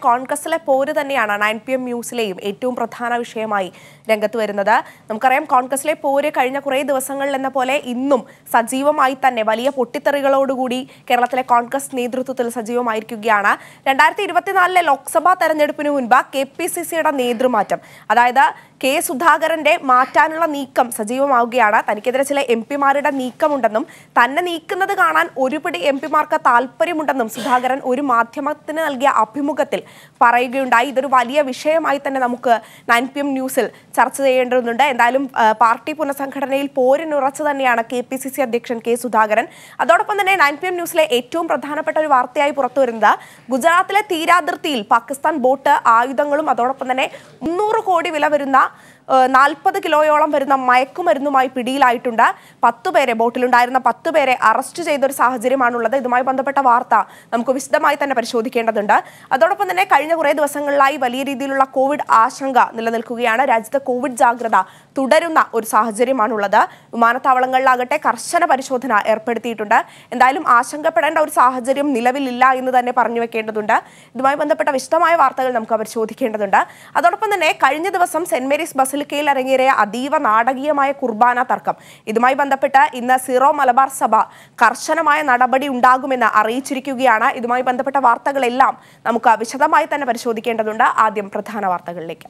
കോൺഗ്രസിലെ പോര് തന്നെയാണ് 9PM ന്യൂസിലെയും ഏറ്റവും പ്രധാന വിഷയമായി രംഗത്ത് വരുന്നത്. നമുക്കറിയാം കോൺഗ്രസിലെ പോര് കഴിഞ്ഞ കുറേ ദിവസങ്ങളിൽ എന്ന പോലെ ഇന്നും സജീവമായി തന്നെ വലിയ പൊട്ടിത്തെറികളോടുകൂടി കേരളത്തിലെ കോൺഗ്രസ് നേതൃത്വത്തിൽ സജീവമായിരിക്കുകയാണ്. 2024 ലോക്സഭാ തെരഞ്ഞെടുപ്പിന് മുൻപ് KPCCയുടെ നേതൃമാറ്റം, അതായത് കെ സുധാകരന്റെ മാറ്റാനുള്ള നീക്കം സജീവമാവുകയാണ്. തനിക്കെതിരെ ചില MP-മാരുടെ നീക്കമുണ്ടെന്നും തന്നെ നീക്കുന്നത് കാണാൻ ഒരുപിടി MP-മാർക്ക് താല്പര്യമുണ്ടെന്നും സുധാകരൻ ഒരു മാധ്യമത്തിന് നൽകിയ അഭിമുഖത്തിൽ പറയുകയുണ്ടായി. ഇതൊരു വലിയ വിഷയമായി തന്നെ നമുക്ക് 9PM ന്യൂസിൽ ചർച്ച ചെയ്യേണ്ടതുണ്ട്. എന്തായാലും പാർട്ടി പുനഃസംഘടനയിൽ പോരിനുറച്ചു തന്നെയാണ് KPCC അധ്യക്ഷൻ കെ സുധാകരൻ. അതോടൊപ്പം തന്നെ 9PM ന്യൂസിലെ ഏറ്റവും പ്രധാനപ്പെട്ട ഒരു വാർത്തയായി പുറത്തുവരുന്നത് ഗുജറാത്തിലെ തീരാതിർത്തിയിൽ പാകിസ്ഥാൻ ബോട്ട് ആയുധങ്ങളും അതോടൊപ്പം തന്നെ 300 കോടി വില വരുന്ന 40 കിലോയോളം വരുന്ന മയക്കുമരുന്നുമായി പിടിയിലായിട്ടുണ്ട്. 10 പേരെ, ബോട്ടിലുണ്ടായിരുന്ന 10 പേരെ അറസ്റ്റ് ചെയ്തൊരു സാഹചര്യമാണുള്ളത്. ഇതുമായി ബന്ധപ്പെട്ട വാർത്ത നമുക്ക് വിശദമായി തന്നെ പരിശോധിക്കേണ്ടതുണ്ട്. അതോടൊപ്പം തന്നെ കഴിഞ്ഞ കുറേ ദിവസങ്ങളിലായി വലിയ രീതിയിലുള്ള കോവിഡ് ആശങ്ക നിലനിൽക്കുകയാണ്. രാജ്യത്ത് കോവിഡ് ജാഗ്രത തുടരുന്ന ഒരു സാഹചര്യമാണുള്ളത്. വിമാനത്താവളങ്ങളിലാകട്ടെ കർശന പരിശോധന ഏർപ്പെടുത്തിയിട്ടുണ്ട്. എന്തായാലും ആശങ്കപ്പെടേണ്ട ഒരു സാഹചര്യം നിലവിലില്ല എന്ന് തന്നെ പറഞ്ഞു വെക്കേണ്ടതുണ്ട്. ഇതുമായി ബന്ധപ്പെട്ട വിശദമായ വാർത്തകൾ നമുക്ക് പരിശോധിക്കേണ്ടതുണ്ട്. അതോടൊപ്പം തന്നെ കഴിഞ്ഞ ദിവസം സെന്റ് മേരീസ് ബസിലിക്കയിൽ അരങ്ങേറിയ അതീവ നാടകീയമായ കുർബാന തർക്കം, ഇതുമായി ബന്ധപ്പെട്ട് ഇന്ന് സീറോ മലബാർ സഭ കർശനമായ നടപടി ഉണ്ടാകുമെന്ന് അറിയിച്ചിരിക്കുകയാണ്. ഇതുമായി ബന്ധപ്പെട്ട വാർത്തകളെല്ലാം നമുക്ക് വിശദമായി തന്നെ പരിശോധിക്കേണ്ടതുണ്ട്. ആദ്യം പ്രധാന വാർത്തകളിലേക്ക്.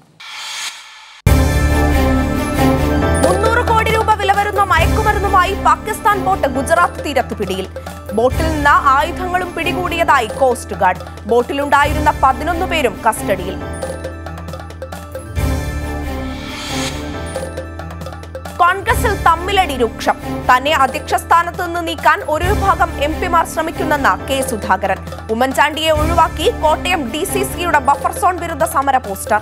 300 കോടി രൂപ വില വരുന്ന മയക്കുമരുന്നുമായി പാകിസ്ഥാൻ ബോട്ട് ഗുജറാത്ത് തീരത്ത് പിടിയിൽ. ബോട്ടിൽ നിന്ന് ആയുധങ്ങളും പിടികൂടിയതായി കോസ്റ്റ് ഗാർഡ്. ബോട്ടിലുണ്ടായിരുന്ന 11 പേരും കസ്റ്റഡിയിൽ. കോൺഗ്രസിൽ തമ്മിലടി രൂക്ഷം. തന്നെ അധ്യക്ഷ സ്ഥാനത്ത് നിന്ന് നീക്കാൻ ഒരു വിഭാഗം MP-മാർ ശ്രമിക്കുന്നെന്ന് കെ സുധാകരൻ. ഉമ്മൻചാണ്ടിയെ ഒഴിവാക്കി കോട്ടയം DCCയുടെ ബഫർ സോൺ വിരുദ്ധ സമര പോസ്റ്റർ.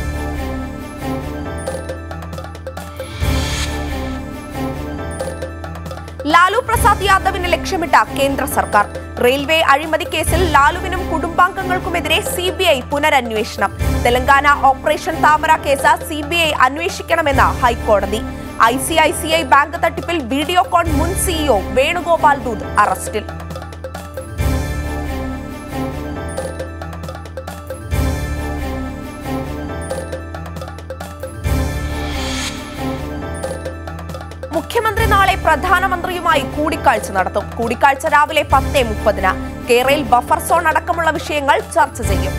ലാലു പ്രസാദ് യാദവിനെ ലക്ഷ്യമിട്ട കേന്ദ്ര സർക്കാർ. റെയിൽവേ അഴിമതി കേസിൽ ലാലുവിനും കുടുംബാംഗങ്ങൾക്കുമെതിരെ CBI പുനരന്വേഷണം. തെലങ്കാന ഓപ്പറേഷൻ താമര കേസ് CBI അന്വേഷിക്കണമെന്ന് ഹൈക്കോടതി. ICICI ബാങ്ക് തട്ടിപ്പിൽ വീഡിയോകോൺ മുൻ CEO വേണുഗോപാൽ ദൂത് അറസ്റ്റിൽ. മുഖ്യമന്ത്രി നാളെ പ്രധാനമന്ത്രിയുമായി കൂടിക്കാഴ്ച നടത്തും. കൂടിക്കാഴ്ച രാവിലെ 10:30. കേരളയിൽ ബഫർ സോൺ അടക്കമുള്ള വിഷയങ്ങൾ ചർച്ച ചെയ്യും.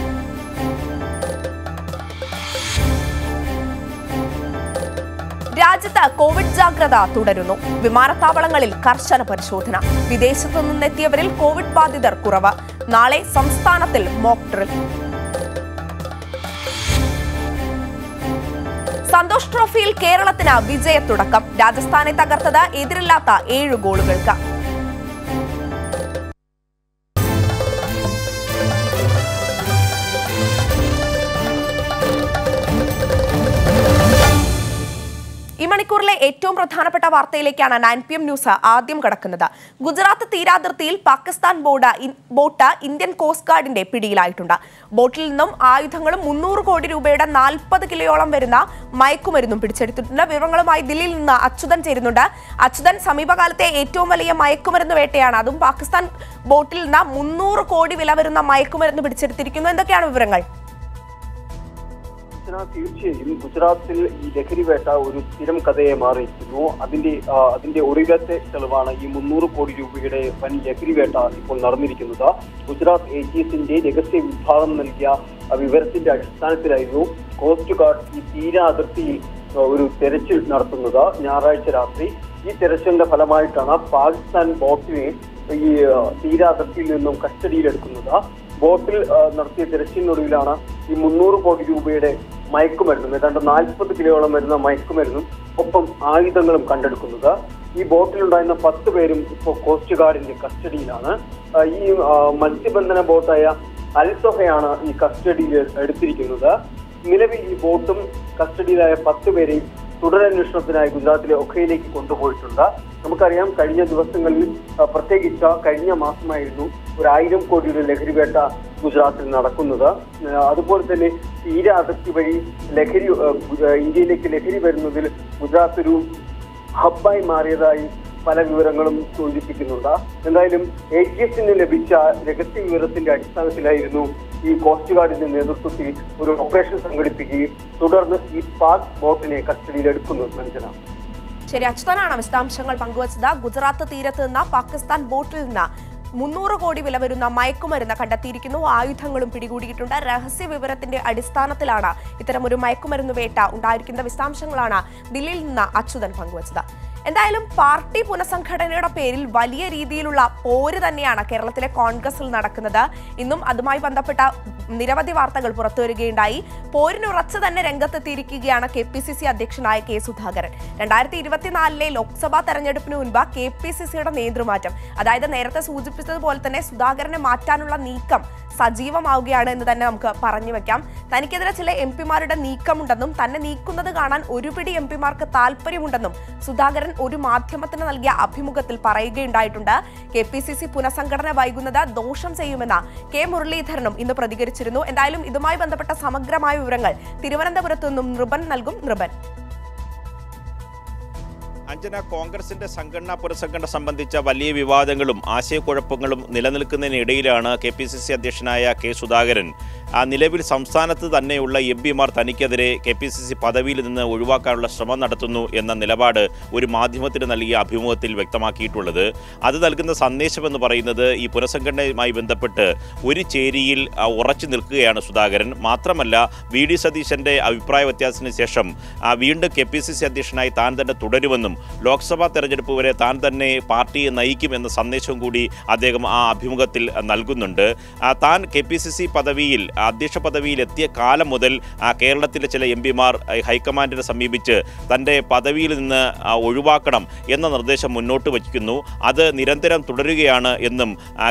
രാജ്യത്ത് കോവിഡ് ജാഗ്രത തുടരുന്നു. വിമാനത്താവളങ്ങളിൽ കർശന പരിശോധന. വിദേശത്തു നിന്നെത്തിയവരിൽ കോവിഡ് ബാധിതർ കുറവ്. നാളെ സംസ്ഥാനത്തിൽ മോക്ക് ഡ്രിൽ. സന്തോഷ് ട്രോഫിയിൽ കേരളത്തിന് വിജയത്തുടക്കം. രാജസ്ഥാനെ തകർത്തത് എതിരില്ലാത്ത 7 ഗോളുകൾക്ക്. ഈ മണിക്കൂറിലെ ഏറ്റവും പ്രധാനപ്പെട്ട വാർത്തയിലേക്കാണ് 9PM ന്യൂസ് ആദ്യം കടക്കുന്നത്. ഗുജറാത്ത് തീരാതിർത്തിയിൽ പാകിസ്ഥാൻ ബോട്ട് ഇന്ത്യൻ കോസ്റ്റ് ഗാർഡിന്റെ പിടിയിലായിട്ടുണ്ട്. ബോട്ടിൽ നിന്നും ആയുധങ്ങളും 300 കോടി രൂപയുടെ 40 കിലോയോളം വരുന്ന മയക്കുമരുന്നും പിടിച്ചെടുത്തിട്ടുണ്ട്. വിവരങ്ങളുമായി ദില്ലിയിൽ നിന്ന് അച്യുതൻ ചേരുന്നുണ്ട്. അച്യുതൻ, സമീപകാലത്തെ ഏറ്റവും വലിയ മയക്കുമരുന്ന് വേട്ടയാണ്. അതും പാകിസ്ഥാൻ ബോട്ടിൽ നിന്ന് 300 കോടി വില വരുന്ന മയക്കുമരുന്ന് പിടിച്ചെടുത്തിരിക്കുന്നു. എന്തൊക്കെയാണ് വിവരങ്ങൾ? തീർച്ചയായും ഗുജറാത്തിൽ ഈ ലഹരി വേട്ട ഒരു സ്ഥിരം കഥയെ മാറിയിരിക്കുന്നു. അതിന്റെ ഒടുവിലത്തെ തെളിവാണ് ഈ 300 കോടി രൂപയുടെ വൻ ലഹരി വേട്ട ഇപ്പോൾ നടന്നിരിക്കുന്നത്. ഗുജറാത്ത് AGSന്റെ രഹസ്യ വിഭാഗം നൽകിയ വിവരത്തിന്റെ അടിസ്ഥാനത്തിലായിരുന്നു കോസ്റ്റ് ഗാർഡ് ഈ തീര അതിർത്തിയിൽ ഒരു തെരച്ചിൽ നടത്തുന്നത് ഞായറാഴ്ച രാത്രി. ഈ തെരച്ചിലിന്റെ ഫലമായിട്ടാണ് പാകിസ്ഥാൻ ബോട്ടിനെ ഈ തീര അതിർത്തിയിൽ നിന്നും കസ്റ്റഡിയിലെടുക്കുന്നത്. ബോട്ടിൽ നടത്തിയ തെരച്ചിലിനൊടുവിലാണ് ഈ 300 കോടി രൂപയുടെ മയക്കുമരുന്നും ഏതാണ്ട് 40 കിലോയോളം വരുന്ന മയക്കുമരുന്നും ഒപ്പം ആയുധങ്ങളും കണ്ടെടുക്കുന്നത്. ഈ ബോട്ടിലുണ്ടായിരുന്ന 10 പേരും ഇപ്പോൾ കോസ്റ്റ് ഗാർഡിന്റെ കസ്റ്റഡിയിലാണ്. ഈ മത്സ്യബന്ധന ബോട്ടായ അൽസൊഹയാണ് ഈ കസ്റ്റഡിയിൽ എടുത്തിരിക്കുന്നത്. നിലവിൽ ഈ ബോട്ടും കസ്റ്റഡിയിലായ 10 പേരെയും തുടരന്വേഷണത്തിനായി ഗുജറാത്തിലെ ഒഖയിലേക്ക് കൊണ്ടുപോയിട്ടുണ്ട്. നമുക്കറിയാം, കഴിഞ്ഞ ദിവസങ്ങളിൽ പ്രത്യേകിച്ച് കഴിഞ്ഞ മാസമായിരുന്നു 1000 കോടിയുടെ ലഹരി വേട്ട ഗുജറാത്തിൽ നടക്കുന്നത്. അതുപോലെ തന്നെ തീര അതിർത്തി വഴി ഇന്ത്യയിലേക്ക് ലഹരി വരുന്നതിൽ ഗുജറാത്ത് ഒരു ഹബ്ബായി മാറിയതായി പല വിവരങ്ങളും സൂചിപ്പിക്കുന്നുണ്ട്. എന്തായാലും AGSന് ലഭിച്ച രഹസ്യ വിവരത്തിന്റെ അടിസ്ഥാനത്തിലായിരുന്നു ഈ കോസ്റ്റ് ഗാർഡിന്റെ നേതൃത്വത്തിൽ ഒരു ഓപ്പറേഷൻ സംഘടിപ്പിക്കുകയും തുടർന്ന് ഈ പാക് ബോട്ടിനെ കസ്റ്റഡിയിലെടുക്കുന്നു. മഞ്ജന. ശരി, അച്യുതനാണ് വിശദാംശങ്ങൾ പങ്കുവച്ചത്. ഗുജറാത്ത് തീരത്ത് നിന്ന് പാകിസ്ഥാൻ ബോട്ടിൽ നിന്ന് 300 കോടി വില വരുന്ന മയക്കുമരുന്ന് കണ്ടെത്തിയിരിക്കുന്നു. ആയുധങ്ങളും പിടികൂടിയിട്ടുണ്ട്. രഹസ്യ വിവരത്തിന്റെ അടിസ്ഥാനത്തിലാണ് ഇത്തരമൊരു മയക്കുമരുന്ന് വേട്ട ഉണ്ടായിരിക്കുന്ന വിശദാംശങ്ങളാണ് ദില്ലിയിൽ നിന്ന് അച്യുതൻ പങ്കുവച്ചത്. എന്തായാലും പാർട്ടി പുനഃസംഘടനയുടെ പേരിൽ വലിയ രീതിയിലുള്ള പോര് തന്നെയാണ് കേരളത്തിലെ കോൺഗ്രസിൽ നടക്കുന്നത്. ഇന്നും അതുമായി ബന്ധപ്പെട്ട നിരവധി വാർത്തകൾ പുറത്തുവരികയുണ്ടായി. പോരിനുറച്ച് തന്നെ രംഗത്തെത്തിയിരിക്കുകയാണ് KPCC അധ്യക്ഷനായ കെ സുധാകരൻ. 2024 ലോക്സഭാ തെരഞ്ഞെടുപ്പിന് മുൻപ് KPCCയുടെ നേതൃമാറ്റം, അതായത് നേരത്തെ സൂചിപ്പിച്ചതുപോലെ തന്നെ സുധാകരനെ മാറ്റാനുള്ള നീക്കം സജീവമാവുകയാണ് എന്ന് തന്നെ നമുക്ക് പറഞ്ഞു വെക്കാം. തനിക്കെതിരെ ചില MP-മാരുടെ നീക്കമുണ്ടെന്നും തന്നെ നീക്കുന്നത് കാണാൻ ഒരുപിടി MP-മാർക്ക് താല്പര്യമുണ്ടെന്നും സുധാകരൻ ഒരു മാധ്യമത്തിന് നൽകിയ അഭിമുഖത്തിൽ പറയുകയുണ്ടായിട്ടുണ്ട്. KPCC പുനഃസംഘടന വൈകുന്നത് ദോഷം ചെയ്യുമെന്ന് കെ മുരളീധരനും ഇന്ന് പ്രതികരിച്ചിരുന്നു. എന്തായാലും ഇതുമായി ബന്ധപ്പെട്ട സമഗ്രമായ വിവരങ്ങൾ തിരുവനന്തപുരത്തു നിന്നും നൃപൻ നൽകും. നൃപൻ. അഞ്ജന, കോൺഗ്രസിന്റെ സംഘടനാ പുനഃസംഘടന സംബന്ധിച്ച വലിയ വിവാദങ്ങളും ആശയക്കുഴപ്പങ്ങളും നിലനിൽക്കുന്നതിനിടയിലാണ് KPCC അധ്യക്ഷനായ കെ സുധാകരൻ നിലവിൽ സംസ്ഥാനത്ത് തന്നെയുള്ള MP-മാർ തനിക്കെതിരെ KPCC പദവിയിൽ നിന്ന് ഒഴിവാക്കാനുള്ള ശ്രമം നടത്തുന്നു എന്ന നിലപാട് ഒരു മാധ്യമത്തിന് നൽകിയ അഭിമുഖത്തിൽ വ്യക്തമാക്കിയിട്ടുള്ളത്. അത് നൽകുന്ന സന്ദേശമെന്ന് പറയുന്നത് ഈ പുനഃസംഘടനയുമായി ബന്ധപ്പെട്ട് ഒരു ചേരിയിൽ ഉറച്ചു നിൽക്കുകയാണ് സുധാകരൻ. മാത്രമല്ല, VD സതീശന്റെ അഭിപ്രായ വ്യത്യാസത്തിന് ശേഷം വീണ്ടും KPCC അധ്യക്ഷനായി താൻ തന്നെ തുടരുമെന്നും ലോക്സഭാ തെരഞ്ഞെടുപ്പ് വരെ താൻ തന്നെ പാർട്ടിയെ നയിക്കുമെന്ന സന്ദേശവും കൂടി അദ്ദേഹം ആ അഭിമുഖത്തിൽ നൽകുന്നുണ്ട്. താൻ KPCC പദവിയിൽ അധ്യക്ഷ പദവിയിൽ എത്തിയ കാലം മുതൽ കേരളത്തിലെ ചില MP-മാർ ഹൈക്കമാൻഡിനെ സമീപിച്ച് തൻ്റെ പദവിയിൽ നിന്ന് ഒഴിവാക്കണം എന്ന നിർദ്ദേശം മുന്നോട്ട് വയ്ക്കുന്നു. അത് നിരന്തരം തുടരുകയാണ് എന്നും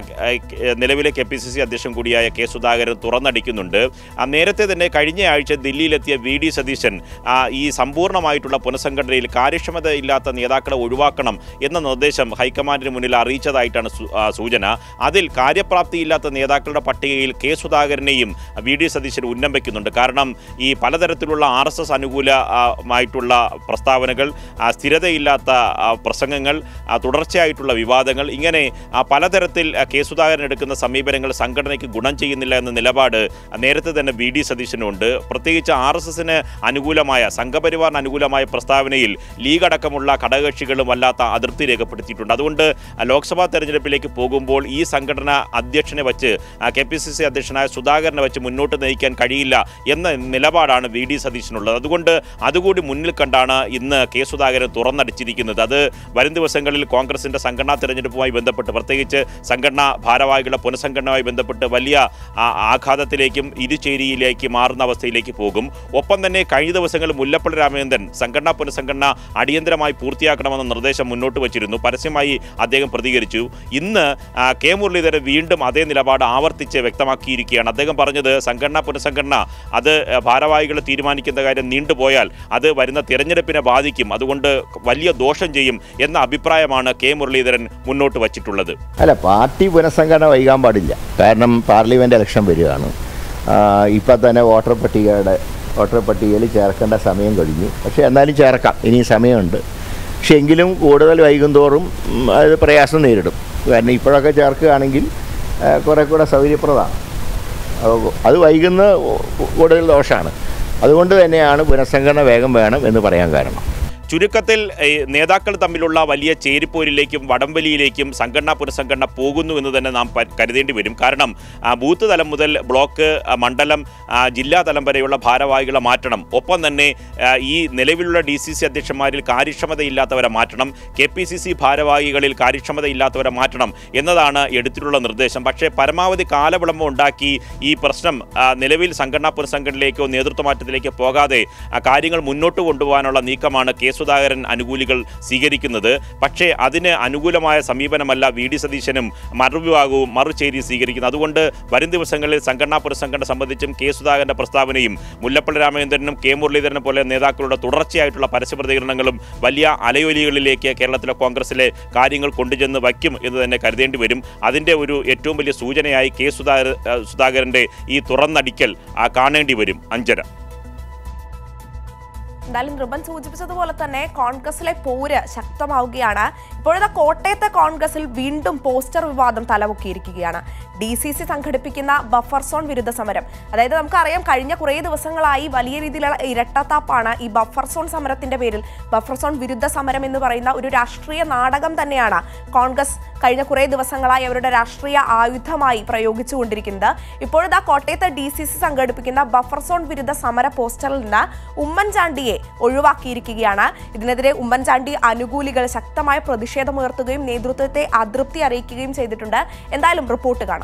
നിലവിലെ KPCC അധ്യക്ഷൻ കൂടിയായ കെ സുധാകരൻ തുറന്നടിക്കുന്നുണ്ട്. നേരത്തെ തന്നെ കഴിഞ്ഞ ആഴ്ച ദില്ലിയിലെത്തിയ VD സതീശൻ ഈ സമ്പൂർണ്ണമായിട്ടുള്ള പുനഃസംഘടനയിൽ കാര്യക്ഷമതയില്ലാത്ത നേതാക്കളെ ഒഴിവാക്കണം എന്ന നിർദ്ദേശം ഹൈക്കമാൻഡിന് മുന്നിൽ അറിയിച്ചതായിട്ടാണ് സൂചന. അതിൽ കാര്യപ്രാപ്തിയില്ലാത്ത നേതാക്കളുടെ പട്ടികയിൽ കെ സുധാകരനെയും VD സതീശൻ ഉന്നം വയ്ക്കുന്നുണ്ട്. കാരണം ഈ പലതരത്തിലുള്ള RSS അനുകൂലമായിട്ടുള്ള പ്രസ്താവനകൾ, സ്ഥിരതയില്ലാത്ത പ്രസംഗങ്ങൾ, തുടർച്ചയായിട്ടുള്ള വിവാദങ്ങൾ, ഇങ്ങനെ പലതരത്തിൽ കെ സുധാകരൻ എടുക്കുന്ന സമീപനങ്ങൾ സംഘടനയ്ക്ക് ഗുണം ചെയ്യുന്നില്ല എന്ന നിലപാട് നേരത്തെ തന്നെ VD സതീശനുണ്ട്. പ്രത്യേകിച്ച് RSSന് അനുകൂലമായ, സംഘപരിവാറിന് അനുകൂലമായ പ്രസ്താവനയിൽ ലീഗ് അടക്കമുള്ള ഘടകകക്ഷികളും വല്ലാത്ത അതൃപ്തി രേഖപ്പെടുത്തിയിട്ടുണ്ട്. അതുകൊണ്ട് ലോക്സഭാ തെരഞ്ഞെടുപ്പിലേക്ക് പോകുമ്പോൾ ഈ സംഘടന അധ്യക്ഷനെ വച്ച് KPCC അധ്യക്ഷനായ സുധാകരനെ വെച്ച് മുന്നോട്ട് നയിക്കാൻ കഴിയില്ല എന്ന നിലപാടാണ് VD സതീശനുള്ളത്. അതുകൊണ്ട് അതുകൂടി മുന്നിൽ കണ്ടാണ് ഇന്ന് കെ സുധാകരൻ തുറന്നടിച്ചിരിക്കുന്നത്. അത് വരും ദിവസങ്ങളിൽ കോൺഗ്രസിൻ്റെ സംഘടനാ തെരഞ്ഞെടുപ്പുമായി ബന്ധപ്പെട്ട്, പ്രത്യേകിച്ച് സംഘടനാ ഭാരവാഹികളുടെ പുനഃസംഘടനയുമായി ബന്ധപ്പെട്ട് വലിയ ആഘാതത്തിലേക്കും ഇരുചേരിയിലേക്ക് മാറുന്ന അവസ്ഥയിലേക്ക് പോകും. ഒപ്പം തന്നെ കഴിഞ്ഞ ദിവസങ്ങളിൽ മുല്ലപ്പള്ളി രാമചന്ദ്രൻ സംഘടനാ പുനഃസംഘടന അടിയന്തരമായി പൂർത്തിയാക്കണമെന്ന നിർദ്ദേശം മുന്നോട്ട് വച്ചിരുന്നു. പരസ്യമായി അദ്ദേഹം പ്രതികരിച്ചു. ഇന്ന് കെ മുരളീധരൻ വീണ്ടും അതേ നിലപാട് ആവർത്തിച്ച് വ്യക്തമാക്കിയിരിക്കുകയാണ്. അദ്ദേഹം പറഞ്ഞത് സംഘടനാ പുനഃസംഘടന അത് ഭാരവാഹികൾ തീരുമാനിക്കുന്ന കാര്യം നീണ്ടുപോയാൽ അത് വരുന്ന തിരഞ്ഞെടുപ്പിനെ ബാധിക്കും, അതുകൊണ്ട് വലിയ ദോഷം ചെയ്യും എന്ന അഭിപ്രായമാണ് കെ മുരളീധരൻ മുന്നോട്ട് വച്ചിട്ടുള്ളത്. അല്ല, പാർട്ടി പുനഃസംഘടന വൈകാൻ പാടില്ല. കാരണം പാർലമെൻറ്റ് ഇലക്ഷൻ വരികയാണ്. ഇപ്പം തന്നെ വോട്ടർ പട്ടികയിൽ ചേർക്കേണ്ട സമയം കഴിഞ്ഞു. പക്ഷേ എന്നാലും ചേർക്കാം, ഇനിയും സമയമുണ്ട്. പക്ഷെ എങ്കിലും കൂടുതൽ വൈകുന്തോറും അത് പ്രയാസം നേരിടും. കാരണം ഇപ്പോഴൊക്കെ ചേർക്കുകയാണെങ്കിൽ കുറേ കൂടെ സൗകര്യപ്രദമാണ്. അത് വൈകുന്ന കൂടുതൽ ദോഷമാണ്. അതുകൊണ്ട് തന്നെയാണ് പുനഃസംഘടന വേഗം വേണം എന്ന് പറയാൻ കാരണം. ചുരുക്കത്തിൽ നേതാക്കൾ തമ്മിലുള്ള വലിയ ചേരിപ്പോരിലേക്കും വടംവലിയിലേക്കും സംഘടനാ പുനഃസംഘടന പോകുന്നു എന്ന് തന്നെ നാം കരുതേണ്ടി വരും. കാരണം ബൂത്ത് തലം മുതൽ ബ്ലോക്ക്, മണ്ഡലം, ജില്ലാ തലം വരെയുള്ള ഭാരവാഹികളെ മാറ്റണം. ഒപ്പം തന്നെ ഈ നിലവിലുള്ള DCC അധ്യക്ഷന്മാരിൽ കാര്യക്ഷമതയില്ലാത്തവരെ മാറ്റണം, KPCC ഭാരവാഹികളിൽ കാര്യക്ഷമതയില്ലാത്തവരെ മാറ്റണം എന്നതാണ് എടുത്തിട്ടുള്ള നിർദ്ദേശം. പക്ഷേ പരമാവധി കാലവിളംബം ഉണ്ടാക്കി ഈ പ്രശ്നം നിലവിൽ സംഘടനാ പുനഃസംഘടനയിലേക്കോ നേതൃത്വമാറ്റത്തിലേക്കോ പോകാതെ കാര്യങ്ങൾ മുന്നോട്ട് കൊണ്ടുപോകാനുള്ള നീക്കമാണ് കെ സുധാകരൻ അനുകൂലികൾ സ്വീകരിക്കുന്നത്. പക്ഷേ അതിന് അനുകൂലമായ സമീപനമല്ല VD സതീശനും മറുവിഭാഗവും മറുചേരി സ്വീകരിക്കുന്നത്. അതുകൊണ്ട് വരും ദിവസങ്ങളിൽ സംഘടനാ പുനഃസംഘടന സംബന്ധിച്ചും കെ സുധാകരൻ്റെ പ്രസ്താവനയും മുല്ലപ്പള്ളി രാമചന്ദ്രനും കെ മുരളീധരനും പോലെ നേതാക്കളുടെ തുടർച്ചയായിട്ടുള്ള പരസ്യ പ്രതികരണങ്ങളും വലിയ അലയൊലികളിലേക്ക് കേരളത്തിലെ കോൺഗ്രസിലെ കാര്യങ്ങൾ കൊണ്ടുചെന്ന് വയ്ക്കും എന്ന് തന്നെ കരുതേണ്ടി വരും. അതിൻ്റെ ഒരു ഏറ്റവും വലിയ സൂചനയായി കെ സുധാകരൻ്റെ ഈ തുറന്നടിക്കൽ കാണേണ്ടി വരും. അഞ്ജന. എന്തായാലും റിബൻ സൂചിപ്പിച്ചതുപോലെ തന്നെ കോൺഗ്രസിലെ പോര് ശക്തമാവുകയാണ്. ഇപ്പോഴത്തെ കോട്ടയത്തെ കോൺഗ്രസിൽ വീണ്ടും പോസ്റ്റർ വിവാദം തലപൊക്കിയിരിക്കുകയാണ്. DCC സംഘടിപ്പിക്കുന്ന ബഫർ സോൺ വിരുദ്ധ സമരം. അതായത് നമുക്കറിയാം, കഴിഞ്ഞ കുറേ ദിവസങ്ങളായി വലിയ രീതിയിലുള്ള ഇരട്ടത്താപ്പാണ് ഈ ബഫർ സോൺ സമരത്തിന്റെ പേരിൽ. ബഫർ സോൺ വിരുദ്ധ സമരം എന്ന് പറയുന്ന ഒരു രാഷ്ട്രീയ നാടകം തന്നെയാണ് കോൺഗ്രസ് കഴിഞ്ഞ കുറേ ദിവസങ്ങളായി അവരുടെ രാഷ്ട്രീയ ആയുധമായി പ്രയോഗിച്ചുകൊണ്ടിരിക്കുന്നത്. ഇപ്പോഴത്തെ കോട്ടയത്തെ DCC സംഘടിപ്പിക്കുന്ന ബഫർ സോൺ വിരുദ്ധ സമര പോസ്റ്ററിൽ നിന്ന് ഉമ്മൻചാണ്ടിയെ ഒഴിവാക്കിയിരിക്കുകയാണ്. ഇതിനെതിരെ ഉമ്മൻചാണ്ടി അനുകൂലികൾ ശക്തമായ പ്രതിഷേധമുയർത്തുകയും നേതൃത്വത്തെ അതൃപ്തി അറിയിക്കുകയും ചെയ്തിട്ടുണ്ട്. എന്തായാലും റിപ്പോർട്ട് കാണാം.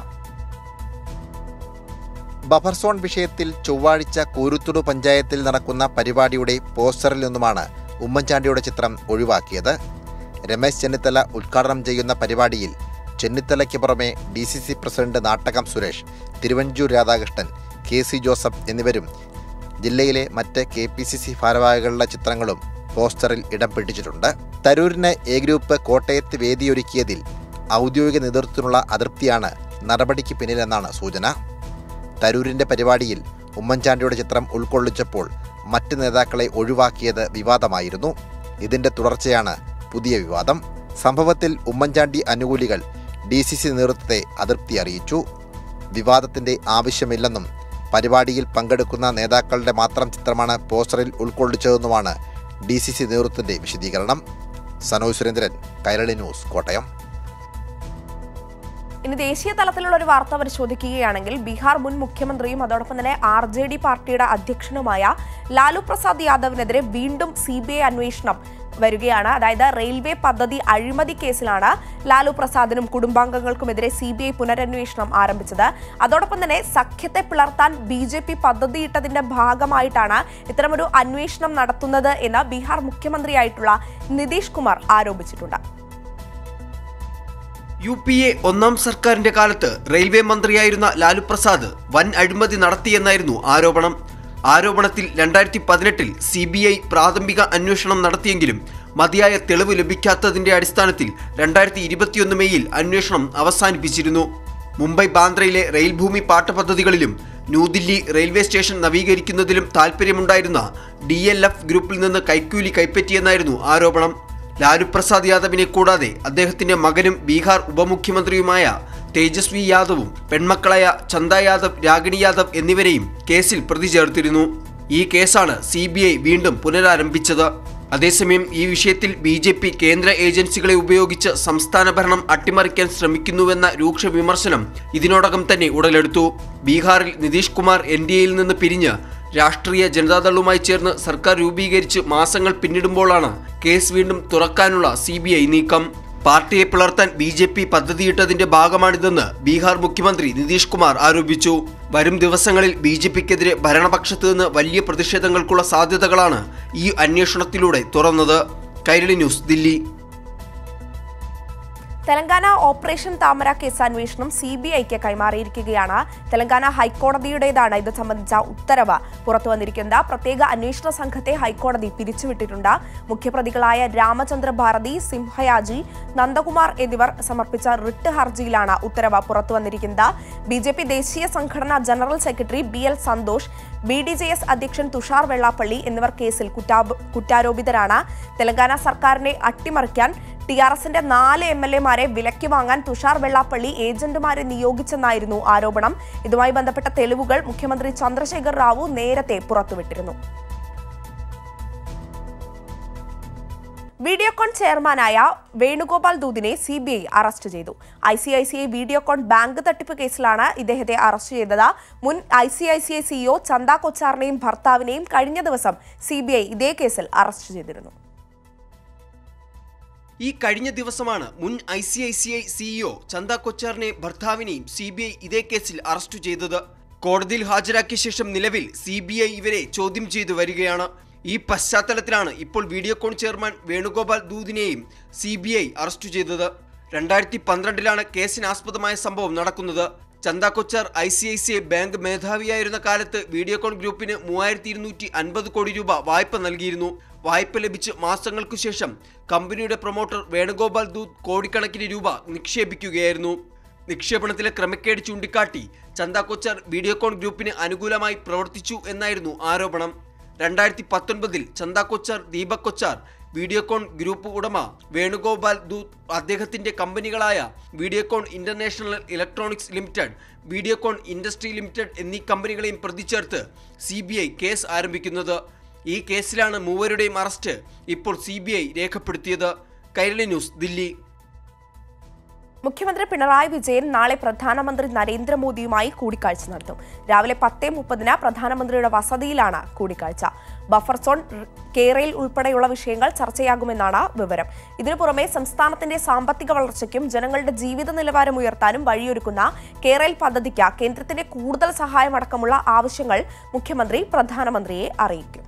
ബഫർ സോൺ വിഷയത്തിൽ ചൊവ്വാഴ്ച കൂരുത്തുടു പഞ്ചായത്തിൽ നടക്കുന്ന പരിപാടിയുടെ പോസ്റ്ററിൽ നിന്നുമാണ് ഉമ്മൻചാണ്ടിയുടെ ചിത്രം ഒഴിവാക്കിയത്. രമേശ് ചെന്നിത്തല ഉദ്ഘാടനം ചെയ്യുന്ന പരിപാടിയിൽ ചെന്നിത്തലയ്ക്ക് പുറമെ DCC president Nattakam Suresh, Thiruvanchoor Radhakrishnan, KC Joseph എന്നിവരും ജില്ലയിലെ മറ്റ് KPCC ഭാരവാഹികളുടെ ചിത്രങ്ങളും പോസ്റ്ററിൽ ഇടം പിടിച്ചിട്ടുണ്ട്. തരൂരിന് A ഗ്രൂപ്പ് കോട്ടയത്ത് വേദിയൊരുക്കിയതിൽ ഔദ്യോഗിക നേതൃത്വത്തിനുള്ള അതൃപ്തിയാണ് നടപടിക്ക് പിന്നിലെന്നാണ് സൂചന. തരൂരിന്റെ പരിപാടിയിൽ ഉമ്മൻചാണ്ടിയുടെ ചിത്രം ഉൾക്കൊള്ളിച്ചപ്പോൾ മറ്റ് നേതാക്കളെ ഒഴിവാക്കിയത് വിവാദമായിരുന്നു. ഇതിന്റെ തുടർച്ചയാണ് പുതിയ വിവാദം. സംഭവത്തിൽ ഉമ്മൻചാണ്ടി അനുകൂലികൾ DCC നേതൃത്വത്തെ അതൃപ്തി അറിയിച്ചു. വിവാദത്തിന്റെ ആവശ്യമില്ലെന്നും പരിപാടിയിൽ പങ്കെടുക്കുന്ന നേതാക്കളുടെ മാത്രം ചിത്രമാണ് പോസ്റ്ററിൽ ഉൾക്കൊള്ളിച്ചതെന്നുമാണ് DCC നേതൃത്വത്തിന്റെ വിശദീകരണം. സനോജ് സുരേന്ദ്രൻ, കൈരളി ന്യൂസ്, കോട്ടയം. ഇനി ദേശീയ തലത്തിലുള്ള ഒരു വാർത്ത പരിശോധിക്കുകയാണെങ്കിൽ ബീഹാർ മുൻ മുഖ്യമന്ത്രിയും അതോടൊപ്പം തന്നെ RJD പാർട്ടിയുടെ അധ്യക്ഷനുമായ ലാലു പ്രസാദ് യാദവിനെതിരെ വീണ്ടും CBI അന്വേഷണം വരികയാണ്. അതായത് റെയിൽവേ പദ്ധതി അഴിമതി കേസിലാണ് ലാലു പ്രസാദിനും കുടുംബാംഗങ്ങൾക്കുമെതിരെ CBI പുനരന്വേഷണം ആരംഭിച്ചത്. അതോടൊപ്പം തന്നെ സഖ്യത്തെ പിളർത്താൻ BJP പദ്ധതിയിട്ടതിന്റെ ഭാഗമായിട്ടാണ് ഇത്തരമൊരു അന്വേഷണം നടത്തുന്നത് എന്ന് ബീഹാർ മുഖ്യമന്ത്രിയായിട്ടുള്ള നിതീഷ് കുമാർ ആരോപിച്ചിട്ടുണ്ട്. UPA ഒന്നാം സർക്കാരിന്റെ കാലത്ത് റെയിൽവേ മന്ത്രിയായിരുന്ന ലാലു പ്രസാദ് വൻ അഴിമതി നടത്തിയെന്നായിരുന്നു ആരോപണം. ആരോപണത്തിൽ 2018 CBI പ്രാഥമിക അന്വേഷണം നടത്തിയെങ്കിലും മതിയായ തെളിവ് ലഭിക്കാത്തതിന്റെ അടിസ്ഥാനത്തിൽ 2021 മെയ്യിൽ അന്വേഷണം അവസാനിപ്പിച്ചിരുന്നു. മുംബൈ ബാന്ദ്രയിലെ റെയിൽ ഭൂമി പാട്ടപദ്ധതികളിലും ന്യൂദില്ലി റെയിൽവേ സ്റ്റേഷൻ നവീകരിക്കുന്നതിലും താൽപ്പര്യമുണ്ടായിരുന്ന DLF ഗ്രൂപ്പിൽ നിന്ന് കൈക്കൂലി കൈപ്പറ്റിയെന്നായിരുന്നു ആരോപണം. ലാലു പ്രസാദ് യാദവിനെ കൂടാതെ അദ്ദേഹത്തിന്റെ മകനും ബീഹാർ ഉപമുഖ്യമന്ത്രിയുമായ തേജസ്വി യാദവും പെൺമക്കളായ ചന്ദ യാദവ്, രാഗിണി യാദവ് എന്നിവരെയും കേസിൽ പ്രതി ചേർത്തിരുന്നു. ഈ കേസാണ് CBI വീണ്ടും പുനരാരംഭിച്ചത്. അതേസമയം ഈ വിഷയത്തിൽ BJP കേന്ദ്ര ഏജൻസികളെ ഉപയോഗിച്ച് സംസ്ഥാന ഭരണം അട്ടിമറിക്കാൻ ശ്രമിക്കുന്നുവെന്ന രൂക്ഷ വിമർശനം ഇതിനോടകം തന്നെ ഉടലെടുത്തു. ബീഹാറിൽ നിതീഷ് കുമാർ NDAയിൽ നിന്ന് പിരിഞ്ഞ് രാഷ്ട്രീയ ജനതാദളുമായി ചേർന്ന് സർക്കാർ രൂപീകരിച്ച് മാസങ്ങൾ പിന്നിടുമ്പോഴാണ് കേസ് വീണ്ടും തുറക്കാനുള്ള CBI നീക്കം. പാർട്ടിയെ പിളർത്താൻ BJP പദ്ധതിയിട്ടതിന്റെ ഭാഗമാണിതെന്ന് ബീഹാർ മുഖ്യമന്ത്രി നിതീഷ് കുമാർ ആരോപിച്ചു. വരും ദിവസങ്ങളിൽ BJPക്കെതിരെ ഭരണപക്ഷത്ത് നിന്ന് വലിയ പ്രതിഷേധങ്ങൾക്കുള്ള സാധ്യതകളാണ് ഈ അന്വേഷണത്തിലൂടെ തുറന്നത്. കൈരളി ന്യൂസ്, ദില്ലി. തെലങ്കാന ഓപ്പറേഷൻ താമര കേസ് അന്വേഷണം CBIക്ക് കൈമാറിയിരിക്കുകയാണ്. തെലങ്കാന ഹൈക്കോടതിയുടേതാണ് ഇത് സംബന്ധിച്ച ഉത്തരവ് പുറത്തു വന്നിരിക്കുന്നത്. പ്രത്യേക അന്വേഷണ സംഘത്തെ ഹൈക്കോടതി പിരിച്ചുവിട്ടിട്ടുണ്ട്. മുഖ്യപ്രതികളായ രാമചന്ദ്ര ഭാരതി, സിംഹയാജി, നന്ദകുമാർ എന്നിവർ സമർപ്പിച്ച റിട്ട് ഹർജിയിലാണ് ഉത്തരവ് പുറത്തു വന്നിരിക്കുന്നത്. BJP ദേശീയ സംഘടനാ general secretary BL Santhosh, BDJS അധ്യക്ഷൻ തുഷാർ വെള്ളാപ്പള്ളി എന്നിവർ കേസിൽ കുറ്റാരോപിതരാണ്. തെലങ്കാന സർക്കാരിനെ അട്ടിമറിക്കാൻ TRSന്റെ 4 MLAമാരെ വിലയ്ക്ക് വാങ്ങാൻ തുഷാർ വെള്ളാപ്പള്ളി ഏജന്റുമാരെ നിയോഗിച്ചെന്നായിരുന്നു ആരോപണം. ഇതുമായി ബന്ധപ്പെട്ട തെളിവുകൾ മുഖ്യമന്ത്രി ചന്ദ്രശേഖർ റാവു നേരത്തെ പുറത്തുവിട്ടിരുന്നു. വീഡിയോകോൺ ചെയർമാനായ വേണുഗോപാൽ ദൂതിനെ CBI അറസ്റ്റ് ചെയ്തു. ICICI വീഡിയോകോൺ ബാങ്ക് തട്ടിപ്പ് കേസിലാണ് ഇദ്ദേഹത്തെ അറസ്റ്റ് ചെയ്തത്. മുൻ ICICI CEO ചന്ദ കൊച്ചാറിനെയും ഭർത്താവിനെയും കഴിഞ്ഞ ദിവസം CBI ഇതേ കേസിൽ അറസ്റ്റ് ചെയ്തിരുന്നു. ഈ കഴിഞ്ഞ ദിവസമാണ് മുൻ ICICI CEO ചന്ദ കൊച്ചാറിനെയും ഭർത്താവിനെയും CBI ഇതേ കേസിൽ അറസ്റ്റ് ചെയ്തത്. കോടതിയിൽ ഹാജരാക്കിയ ശേഷം നിലവിൽ CBI ഇവരെ ചോദ്യം ചെയ്തു വരികയാണ്. ഈ പശ്ചാത്തലത്തിലാണ് ഇപ്പോൾ വീഡിയോകോൺ ചെയർമാൻ വേണുഗോപാൽ ദൂതിനെയും CBI അറസ്റ്റ് ചെയ്തത്. 2012 കേസിനാസ്പദമായ സംഭവം നടക്കുന്നത്. ചന്ദ കൊച്ചാർ ICICI ബാങ്ക് മേധാവിയായിരുന്ന കാലത്ത് വീഡിയോകോൺ ഗ്രൂപ്പിന് 3250 കോടി രൂപ വായ്പ നൽകിയിരുന്നു. വായ്പ ലഭിച്ച് മാസങ്ങൾക്കു ശേഷം കമ്പനിയുടെ പ്രൊമോട്ടർ വേണുഗോപാൽ ദൂത് കോടിക്കണക്കിന് രൂപ നിക്ഷേപിക്കുകയായിരുന്നു. നിക്ഷേപണത്തിലെ ക്രമക്കേട് ചൂണ്ടിക്കാട്ടി ചന്ദ കൊച്ചാർ വീഡിയോകോൺ ഗ്രൂപ്പിന് അനുകൂലമായി പ്രവർത്തിച്ചു എന്നായിരുന്നു ആരോപണം. 2019 ചന്ദ കൊച്ചാർ, ദീപക് കൊച്ചാർ, വീഡിയോകോൺ ഗ്രൂപ്പ് ഉടമ വേണുഗോപാൽ ദൂത്, അദ്ദേഹത്തിന്റെ കമ്പനികളായ Videocon international electronics limited, Videocon industry limited എന്നീ കമ്പനികളെയും പ്രതി ചേർത്ത് CBI കേസ് ആരംഭിക്കുന്നത്. ഈ കേസിലാണ് മൂവരുടെയും അറസ്റ്റ് ഇപ്പോൾ CBI രേഖപ്പെടുത്തിയത്. കൈരളി ന്യൂസ്, ദില്ലി. മുഖ്യമന്ത്രി പിണറായി വിജയൻ നാളെ പ്രധാനമന്ത്രി നരേന്ദ്രമോദിയുമായി കൂടിക്കാഴ്ച നടത്തും. രാവിലെ 10:30 പ്രധാനമന്ത്രിയുടെ വസതിയിലാണ് കൂടിക്കാഴ്ച. ബഫർ സോൺ, കേരയിൽ ഉൾപ്പെടെയുള്ള വിഷയങ്ങൾ ചർച്ചയാകുമെന്നാണ് വിവരം. ഇതിനു പുറമെ സംസ്ഥാനത്തിന്റെ സാമ്പത്തിക വളർച്ചയ്ക്കും ജനങ്ങളുടെ ജീവിത നിലവാരം ഉയർത്താനും വഴിയൊരുക്കുന്ന കേരയിൽ പദ്ധതിക്ക് കേന്ദ്രത്തിന്റെ കൂടുതൽ സഹായമടക്കമുള്ള ആവശ്യങ്ങൾ മുഖ്യമന്ത്രി പ്രധാനമന്ത്രിയെ അറിയിക്കും.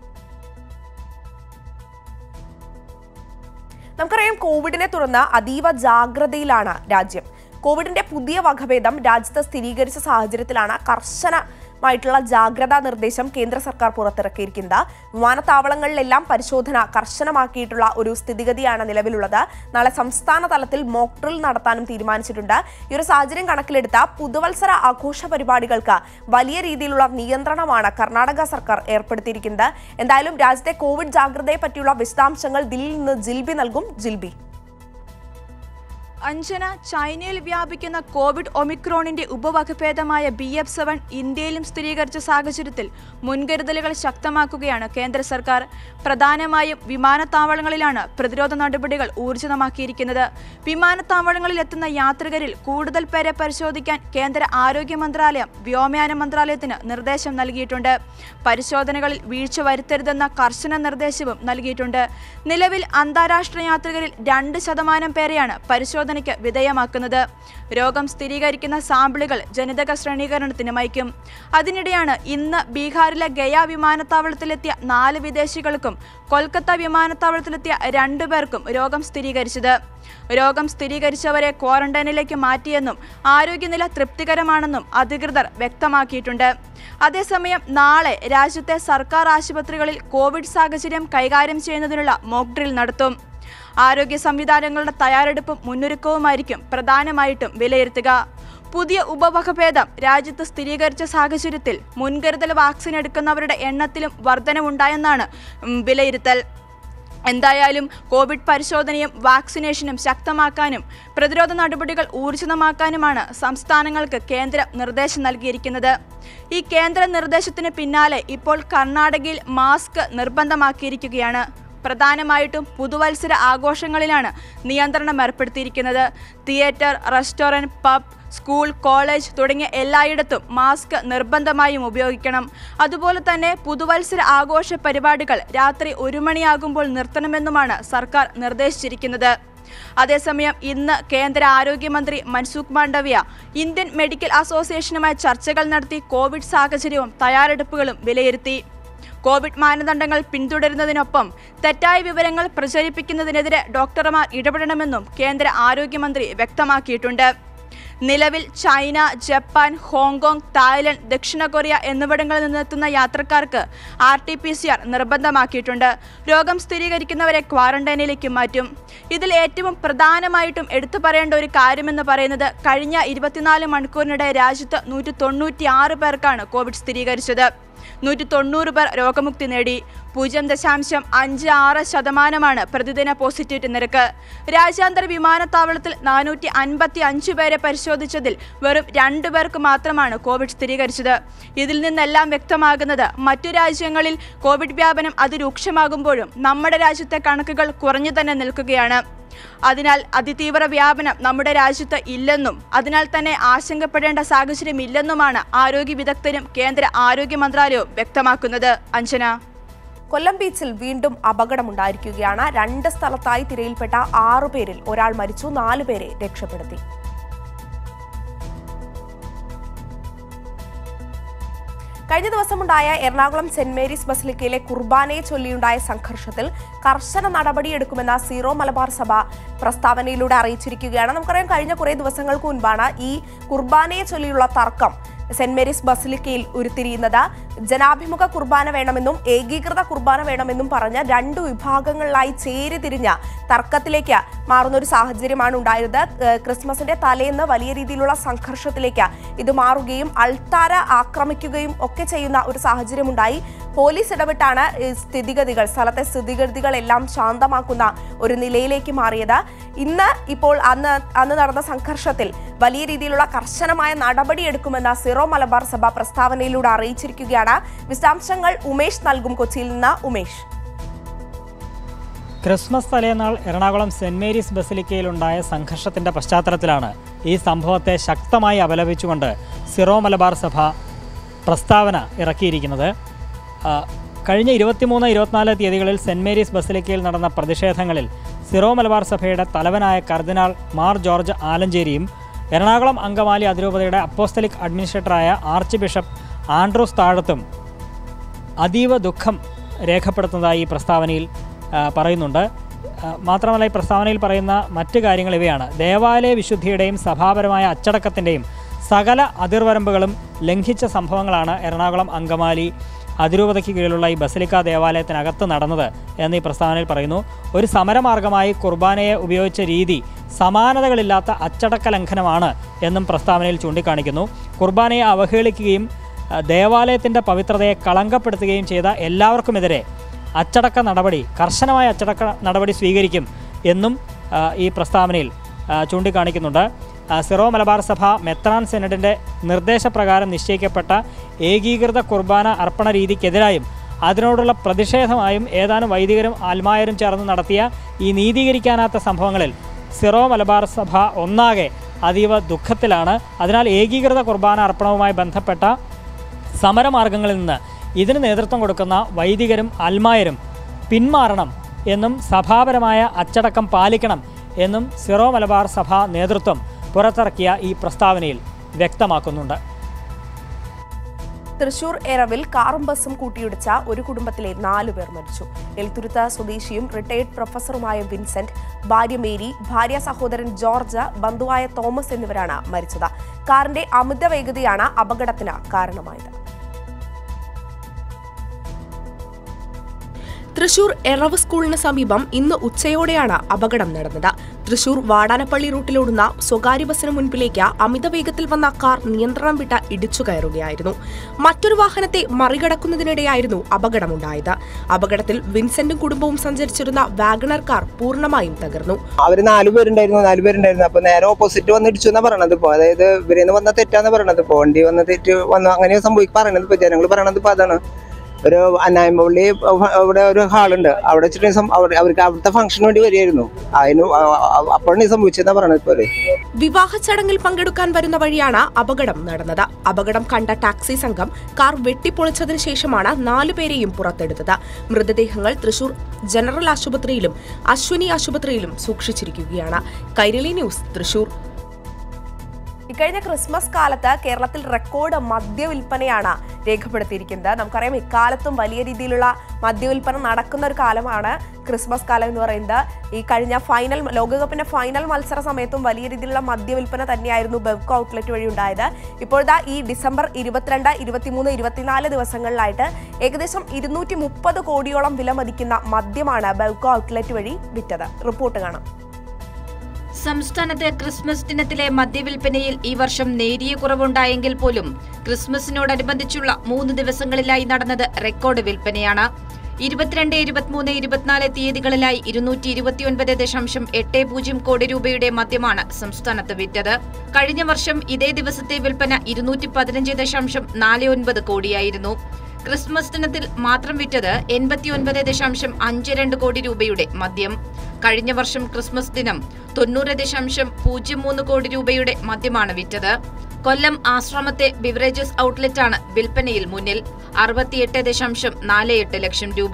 നമുക്കറിയാം, കോവിഡിനെ തുടർന്ന് അതീവ ജാഗ്രതയിലാണ് രാജ്യം. കോവിഡിന്റെ പുതിയ വകഭേദം രാജ്യത്ത് സ്ഥിരീകരിച്ച സാഹചര്യത്തിലാണ് കർശനമായിട്ടുള്ള ജാഗ്രതാ നിർദ്ദേശം കേന്ദ്ര സർക്കാർ പുറത്തിറക്കിയിരിക്കുന്നത്. വിമാനത്താവളങ്ങളിലെല്ലാം പരിശോധന കർശനമാക്കിയിട്ടുള്ള ഒരു സ്ഥിതിഗതിയാണ് നിലവിലുള്ളത്. നാളെ സംസ്ഥാന തലത്തിൽ മോക്ക് ഡ്രിൽ നടത്താനും തീരുമാനിച്ചിട്ടുണ്ട്. ഈ ഒരു സാഹചര്യം കണക്കിലെടുത്ത പുതുവത്സര ആഘോഷ പരിപാടികൾക്ക് വലിയ രീതിയിലുള്ള നിയന്ത്രണമാണ് കർണാടക സർക്കാർ ഏർപ്പെടുത്തിയിരിക്കുന്നത്. എന്തായാലും രാജ്യത്തെ കോവിഡ് ജാഗ്രതയെ പറ്റിയുള്ള വിശദാംശങ്ങൾ ദില്ലിയിൽ നിന്ന് ജിൽബി നൽകും. ജിൽബി. അഞ്ജന, ചൈനയിൽ വ്യാപിക്കുന്ന കോവിഡ് ഒമിക്രോണിന്റെ ഉപവകഭേദമായ BF7 ഇന്ത്യയിലും സ്ഥിരീകരിച്ച സാഹചര്യത്തിൽ മുൻകരുതലുകൾ ശക്തമാക്കുകയാണ് കേന്ദ്ര സർക്കാർ. പ്രധാനമായും വിമാനത്താവളങ്ങളിലാണ് പ്രതിരോധ നടപടികൾ ഊർജിതമാക്കിയിരിക്കുന്നത്. വിമാനത്താവളങ്ങളിൽ എത്തുന്ന യാത്രികരിൽ കൂടുതൽ പേരെ പരിശോധിക്കാൻ കേന്ദ്ര ആരോഗ്യ മന്ത്രാലയം വ്യോമയാന മന്ത്രാലയത്തിന് നിർദ്ദേശം നൽകിയിട്ടുണ്ട്. പരിശോധനകളിൽ വീഴ്ച വരുത്തരുതെന്ന കർശന നിർദ്ദേശവും നൽകിയിട്ടുണ്ട്. നിലവിൽ അന്താരാഷ്ട്ര യാത്രികരിൽ 2% പേരെയാണ് പരിശോധനയ്ക്ക് വിധേയമാക്കുന്നത്. രോഗം സ്ഥിരീകരിക്കുന്ന സാമ്പിളുകൾ ജനിതക ശ്രേണീകരണത്തിന് അയക്കും. അതിനിടെയാണ് ഇന്ന് ബീഹാറിലെ ഗയ വിമാനത്താവളത്തിലെത്തിയ 4 വിദേശികൾക്കും കൊൽക്കത്ത വിമാനത്താവളത്തിലെത്തിയ 2 പേർക്കും രോഗം സ്ഥിരീകരിച്ചത്. രോഗം സ്ഥിരീകരിച്ചവരെ ക്വാറന്റൈനിലേക്ക് മാറ്റിയെന്നും ആരോഗ്യനില തൃപ്തികരമാണെന്നും അധികൃതർ വ്യക്തമാക്കിയിട്ടുണ്ട്. അതേസമയം നാളെ രാജ്യത്തെ സർക്കാർ ആശുപത്രികളിൽ കോവിഡ് സാഹചര്യം കൈകാര്യം ചെയ്യുന്നതിനുള്ള മോക്ക് ഡ്രിൽ നടത്തും. ആരോഗ്യ സംവിധാനങ്ങളുടെ തയ്യാറെടുപ്പും മുന്നൊരുക്കവുമായിരിക്കും പ്രധാനമായിട്ടും വിലയിരുത്തുക. പുതിയ ഉപവകഭേദം രാജ്യത്ത് സ്ഥിരീകരിച്ച സാഹചര്യത്തിൽ മുൻകരുതൽ വാക്സിൻ എടുക്കുന്നവരുടെ എണ്ണത്തിലും വർധനവുണ്ടായെന്നാണ് വിലയിരുത്തൽ. എന്തായാലും കോവിഡ് പരിശോധനയും വാക്സിനേഷനും ശക്തമാക്കാനും പ്രതിരോധ നടപടികൾ ഊർജിതമാക്കാനുമാണ് സംസ്ഥാനങ്ങൾക്ക് കേന്ദ്രം നിർദ്ദേശം നൽകിയിരിക്കുന്നത്. ഈ കേന്ദ്ര നിർദ്ദേശത്തിന് പിന്നാലെ ഇപ്പോൾ കർണാടകയിൽ മാസ്ക് നിർബന്ധമാക്കിയിരിക്കുകയാണ്. പ്രധാനമായിട്ടും പുതുവത്സര ആഘോഷങ്ങളിലാണ് നിയന്ത്രണം ഏർപ്പെടുത്തിയിരിക്കുന്നത്. Theatre, restaurant, pub, school, college തുടങ്ങിയ എല്ലായിടത്തും മാസ്ക് നിർബന്ധമായും ഉപയോഗിക്കണം. അതുപോലെ തന്നെ പുതുവത്സര ആഘോഷ പരിപാടികൾ രാത്രി 1 മണിയാകുമ്പോൾ നിർത്തണമെന്നുമാണ് സർക്കാർ നിർദ്ദേശിച്ചിരിക്കുന്നത്. അതേസമയം ഇന്ന് കേന്ദ്ര ആരോഗ്യമന്ത്രി മൻസുഖ് മാണ്ഡവ്യ ഇന്ത്യൻ മെഡിക്കൽ അസോസിയേഷനുമായി ചർച്ചകൾ നടത്തി കോവിഡ് സാഹചര്യവും തയ്യാറെടുപ്പുകളും വിലയിരുത്തി. കോവിഡ് മാനദണ്ഡങ്ങൾ പിന്തുടരുന്നതിനൊപ്പം തെറ്റായ വിവരങ്ങൾ പ്രചരിപ്പിക്കുന്നതിനെതിരെ ഡോക്ടർമാർ ഇടപെടണമെന്നും കേന്ദ്ര ആരോഗ്യമന്ത്രി വ്യക്തമാക്കിയിട്ടുണ്ട്. നിലവിൽ ചൈന, ജപ്പാൻ, ഹോങ്കോങ്, തായ്ലൻഡ്, ദക്ഷിണ കൊറിയ എന്നിവിടങ്ങളിൽ നിന്നെത്തുന്ന യാത്രക്കാർക്ക് RT-PCR നിർബന്ധമാക്കിയിട്ടുണ്ട്. രോഗം സ്ഥിരീകരിക്കുന്നവരെ ക്വാറന്റൈനിലേക്ക് മാറ്റും. ഇതിൽ ഏറ്റവും പ്രധാനമായിട്ടും എടുത്തു പറയേണ്ട ഒരു കാര്യമെന്ന് പറയുന്നത് കഴിഞ്ഞ 24 മണിക്കൂറിനിടെ രാജ്യത്ത് 196 പേർക്കാണ് കോവിഡ് സ്ഥിരീകരിച്ചത്. 190 പേർ രോഗമുക്തി നേടി. 0.56% പ്രതിദിന പോസിറ്റിവിറ്റി നിരക്ക്. രാജ്യാന്തര വിമാനത്താവളത്തിൽ 455 പേരെ പരിശോധിച്ചതിൽ വെറും 2 പേർക്ക് മാത്രമാണ് കോവിഡ് സ്ഥിരീകരിച്ചത്. ഇതിൽ നിന്നെല്ലാം വ്യക്തമാകുന്നത് മറ്റു രാജ്യങ്ങളിൽ കോവിഡ് വ്യാപനം അതിരൂക്ഷമാകുമ്പോഴും നമ്മുടെ രാജ്യത്തെ കണക്കുകൾ കുറഞ്ഞു തന്നെ നിൽക്കുകയാണ്. അതിനാൽ അതിതീവ്ര വ്യാപനം നമ്മുടെ രാജ്യത്ത് ഇല്ലെന്നും അതിനാൽ തന്നെ ആശങ്കപ്പെടേണ്ട സാഹചര്യമില്ലെന്നുമാണ് ആരോഗ്യ വിദഗ്ധരും കേന്ദ്ര ആരോഗ്യ മന്ത്രാലയവും വ്യക്തമാക്കുന്നത്. അഞ്ജന. കൊല്ലം ബീച്ചിൽ വീണ്ടും അപകടമുണ്ടായിരിക്കുകയാണ്. 2 സ്ഥലത്തായി തിരയിൽപ്പെട്ട 6 പേരിൽ ഒരാൾ മരിച്ചു, 4 പേരെ രക്ഷപ്പെടുത്തി. കഴിഞ്ഞ ദിവസമുണ്ടായ എറണാകുളം സെന്റ് മേരീസ് ബസിലിക്കയിലെ കുർബാനയെ ചൊല്ലിയുണ്ടായ സംഘർഷത്തിൽ കർശന നടപടിയെടുക്കുമെന്ന സീറോ മലബാർ സഭ പ്രസ്താവനയിലൂടെ അറിയിച്ചിരിക്കുകയാണ്. നമുക്കറിയാം, കഴിഞ്ഞ കുറേ ദിവസങ്ങൾക്ക് മുൻപാണ് ഈ കുർബാനയെ ചൊല്ലിയുള്ള തർക്കം സെന്റ് മേരീസ് ബസിലിക്കയിൽ ഉരുത്തിരിയുന്നത്. ജനാഭിമുഖ കുർബാന വേണമെന്നും ഏകീകൃത കുർബാന വേണമെന്നും പറഞ്ഞ് രണ്ട് വിഭാഗങ്ങളിലായി ചേരിതിരിഞ്ഞ തർക്കത്തിലേക്ക് മാറുന്ന ഒരു സാഹചര്യമാണ് ഉണ്ടായത്. ക്രിസ്മസിന്റെ തലേന്ന് വലിയ രീതിയിലുള്ള സംഘർഷത്തിലേക്ക് ഇത് മാറുകയും അൾത്താര ആക്രമിക്കുകയും ഒക്കെ ചെയ്യുന്ന ഒരു സാഹചര്യമുണ്ടായി. പോലീസ് ഇടപെട്ടാണ് സ്ഥലത്തെ സ്ഥിതിഗതികളെല്ലാം ശാന്തമാക്കുന്ന ഒരു നിലയിലേക്ക് മാറിയത്. ഇപ്പോൾ അന്ന് നടന്ന സംഘർഷത്തിൽ വലിയ രീതിയിലുള്ള കർശനമായ നടപടിയെടുക്കുമെന്ന് സിറോ മലബാർ സഭ പ്രസ്താവനയിലൂടെ അറിയിച്ചിരിക്കുകയാണ്. വിശദാംശങ്ങൾ ഉമേഷ് നൽകും. കൊച്ചിയിൽ നിന്ന് ഉമേഷ്. ക്രിസ്മസ് തലേന്നാൾ എറണാകുളം സെന്റ് മേരീസ് ബസിലിക്കയിലുണ്ടായ സംഘർഷത്തിന്റെ പശ്ചാത്തലത്തിലാണ് ഈ സംഭവത്തെ ശക്തമായി അപലപിച്ചുകൊണ്ട് സിറോ മലബാർ സഭ പ്രസ്താവന ഇറക്കിയിരിക്കുന്നത്. കഴിഞ്ഞ 23-24 തീയതികളിൽ സെന്റ് മേരീസ് ബസിലിക്കയിൽ നടന്ന പ്രതിഷേധങ്ങളിൽ സിറോ മലബാർ സഭയുടെ തലവനായ കർദിനാൾ മാർ ജോർജ് ആലഞ്ചേരിയും എറണാകുളം അങ്കമാലി അതിരൂപതയുടെ അപ്പോസ്തലിക് അഡ്മിനിസ്ട്രേറ്ററായ ആർച്ച് ബിഷപ്പ് ആൻഡ്രൂസ് താഴത്തും അതീവ ദുഃഖം രേഖപ്പെടുത്തുന്നതായി ഈ പ്രസ്താവനയിൽ പറയുന്നുണ്ട്. മാത്രമല്ല, ഈ പ്രസ്താവനയിൽ പറയുന്ന മറ്റ് കാര്യങ്ങൾ ഇവയാണ്: ദേവാലയ വിശുദ്ധിയുടെയും സഭാപരമായ അച്ചടക്കത്തിൻ്റെയും സകല അതിർവരമ്പുകളും ലംഘിച്ച സംഭവങ്ങളാണ് എറണാകുളം അങ്കമാലി അതിരൂപതയ്ക്ക് കീഴിലുള്ള ഈ ബസിലിക്ക ദേവാലയത്തിനകത്ത് നടന്നത് എന്ന് ഈ പ്രസ്താവനയിൽ പറയുന്നു. ഒരു സമരമാർഗമായി കുർബാനയെ ഉപയോഗിച്ച രീതി സമാനതകളില്ലാത്ത അച്ചടക്ക ലംഘനമാണ് എന്നും പ്രസ്താവനയിൽ ചൂണ്ടിക്കാണിക്കുന്നു. കുർബാനയെ അവഹേളിക്കുകയും ദേവാലയത്തിൻ്റെ പവിത്രതയെ കളങ്കപ്പെടുത്തുകയും ചെയ്ത എല്ലാവർക്കുമെതിരെ കർശനമായ അച്ചടക്ക നടപടി സ്വീകരിക്കും എന്നും ഈ പ്രസ്താവനയിൽ ചൂണ്ടിക്കാണിക്കുന്നുണ്ട്. സിറോ മലബാർ സഭ മെത്രാൻ സെനഡിൻ്റെ നിർദ്ദേശപ്രകാരം നിശ്ചയിക്കപ്പെട്ട ഏകീകൃത കുർബാന അർപ്പണ രീതിക്കെതിരായും അതിനോടുള്ള പ്രതിഷേധമായും ഏതാനും വൈദികരും ആത്മായരും ചേർന്ന് നടത്തിയ ഈ നീതീകരിക്കാനാത്ത സംഭവങ്ങളിൽ സിറോ മലബാർ സഭ ഒന്നാകെ അതീവ ദുഃഖത്തിലാണ്. അതിനാൽ ഏകീകൃത കുർബാന അർപ്പണവുമായി ബന്ധപ്പെട്ട സമരമാർഗങ്ങളിൽ നിന്ന് ഇതിന് നേതൃത്വം കൊടുക്കുന്ന വൈദികരും ആത്മായരും പിന്മാറണം എന്നും സഭാപരമായ അച്ചടക്കം പാലിക്കണം എന്നും സിറോ മലബാർ സഭ നേതൃത്വം പുറത്തിറക്കിയ ഈ പ്രസ്താവനയിൽ വ്യക്തമാക്കുന്നുണ്ട്. തൃശൂർ എറവിൽ കാറും ബസും കൂട്ടിയിടിച്ച ഒരു കുടുംബത്തിലെ 4 പേർ മരിച്ചു. എൽത്തുരുത്ത് സ്വദേശിയും റിട്ടയർഡ് പ്രൊഫസറുമായ വിൻസെന്റ്, ഭാര്യ മേരി, ഭാര്യ സഹോദരൻ ജോർജ്, ബന്ധുവായ തോമസ് എന്നിവരാണ് മരിച്ചത്. കാറിന്റെ അമിത വേഗതയാണ് അപകടത്തിന് കാരണമായത്. തൃശൂർ എറവ് സ്കൂളിന് സമീപം ഇന്ന് ഉച്ചയോടെയാണ് അപകടം നടന്നത്. തൃശൂർ വാടാനപ്പള്ളി റൂട്ടിലോടുന്ന സ്വകാര്യ ബസിന് മുൻപിലേക്ക് അമിത വേഗത്തിൽ വന്ന കാർ നിയന്ത്രണം വിട്ട് ഇടിച്ചു കയറുകയായിരുന്നു. മറ്റൊരു വാഹനത്തെ മറികടക്കുന്നതിനിടെയായിരുന്നു അപകടമുണ്ടായത്. അപകടത്തിൽ വിൻസെന്റും കുടുംബവും സഞ്ചരിച്ചിരുന്ന വാഗണർ കാർ പൂർണ്ണമായും തകർന്നു. അവര് 4 പേരുണ്ടായിരുന്നു. അപ്പൊ നേരെ ഓപ്പോസിറ്റ് വന്ന് ഇടിച്ചു എന്നാ പറയണത്. ഇപ്പൊ അതായത് ഇവരെന്ന് വന്ന തെറ്റാന്ന് പറയണത്. ഇപ്പൊ വണ്ടി വന്ന തെറ്റ് വന്നു അങ്ങനെ പറയണത്. ഇപ്പൊ ജനങ്ങൾ പറയണത് ഇപ്പൊ അതാണ്. ഒരു അന്നായമ്പള്ളി ഇവിടെ ഒരു ഹാളുണ്ട്, അവിടെ വെച്ചിട്ട് അവർക്ക് അവിടുത്തെ ഫംഗ്ഷന് വേണ്ടി വരികയായിരുന്നു. അപ്പോഴാണ് സംഭവിച്ചതെന്നാ പറയണത്. പോലെ വിവാഹ ചടങ്ങിൽ പങ്കെടുക്കാൻ വരുന്ന വഴിയാണ് അപകടം നടന്നത്. അപകടം കണ്ട ടാക്സി സംഘം കാർ വെട്ടിപ്പൊളിച്ചതിന് ശേഷമാണ് 4 പേരെയും പുറത്തെടുത്തത്. മൃതദേഹങ്ങൾ തൃശൂർ ജനറൽ ആശുപത്രിയിലും അശ്വിനി ആശുപത്രിയിലും സൂക്ഷിച്ചിരിക്കുകയാണ്. കൈരളി ന്യൂസ്, തൃശൂർ. ഇക്കഴിഞ്ഞ ക്രിസ്മസ് കാലത്ത് കേരളത്തിൽ റെക്കോർഡ് മദ്യവിൽപ്പനയാണ് രേഖപ്പെടുത്തിയിരിക്കുന്നത്. നമുക്കറിയാം, ഇക്കാലത്തും വലിയ രീതിയിലുള്ള മദ്യവിൽപ്പന നടക്കുന്ന ഒരു കാലമാണ് ക്രിസ്മസ് കാലം എന്ന് പറയുന്നത്. ഈ കഴിഞ്ഞ ലോകകപ്പിന്റെ ഫൈനൽ മത്സര സമയത്തും വലിയ രീതിയിലുള്ള മദ്യവിൽപ്പന തന്നെയായിരുന്നു ബെവ്കോ ഔട്ട്ലെറ്റ് വഴി ഉണ്ടായത്. ഇപ്പോഴത്തെ ഈ ഡിസംബർ 22, 23, 24 ദിവസങ്ങളിലായിട്ട് ഏകദേശം 230 കോടിയോളം വില മതിക്കുന്ന മദ്യമാണ് ബെവ്കോ ഔട്ട്ലെറ്റ് വഴി വിറ്റത്. റിപ്പോർട്ട് കാണാം. സംസ്ഥാനത്ത് ക്രിസ്മസ് ദിനത്തിലെ മദ്യവിൽപ്പനയിൽ ഈ വർഷം നേരിയ കുറവുണ്ടായെങ്കിൽ പോലും ക്രിസ്മസിനോടനുബന്ധിച്ചുള്ള 3 ദിവസങ്ങളിലായി നടന്നത് റെക്കോർഡ് വിൽപ്പനയാണ്. 22, 23, 24 തീയതികളിലായി 229.80 കോടി രൂപയുടെ മദ്യമാണ് സംസ്ഥാനത്ത് വിറ്റത്. കഴിഞ്ഞ വർഷം ഇതേ ദിവസത്തെ വിൽപ്പന 215.49 കോടിയായിരുന്നു. ക്രിസ്മസ് ദിനത്തിൽ മാത്രം വിറ്റത് 89.52 കോടി രൂപയുടെ മദ്യം. കഴിഞ്ഞ വർഷം ക്രിസ്മസ് ദിനം 90.03 കോടി രൂപയുടെ മദ്യമാണ് വിറ്റത്. കൊല്ലം ആശ്രമത്തെ ബിവറേജസ് ഔട്ട്ലെറ്റാണ് വിൽപ്പനയിൽ മുന്നിൽ. 68.48 ലക്ഷം രൂപ.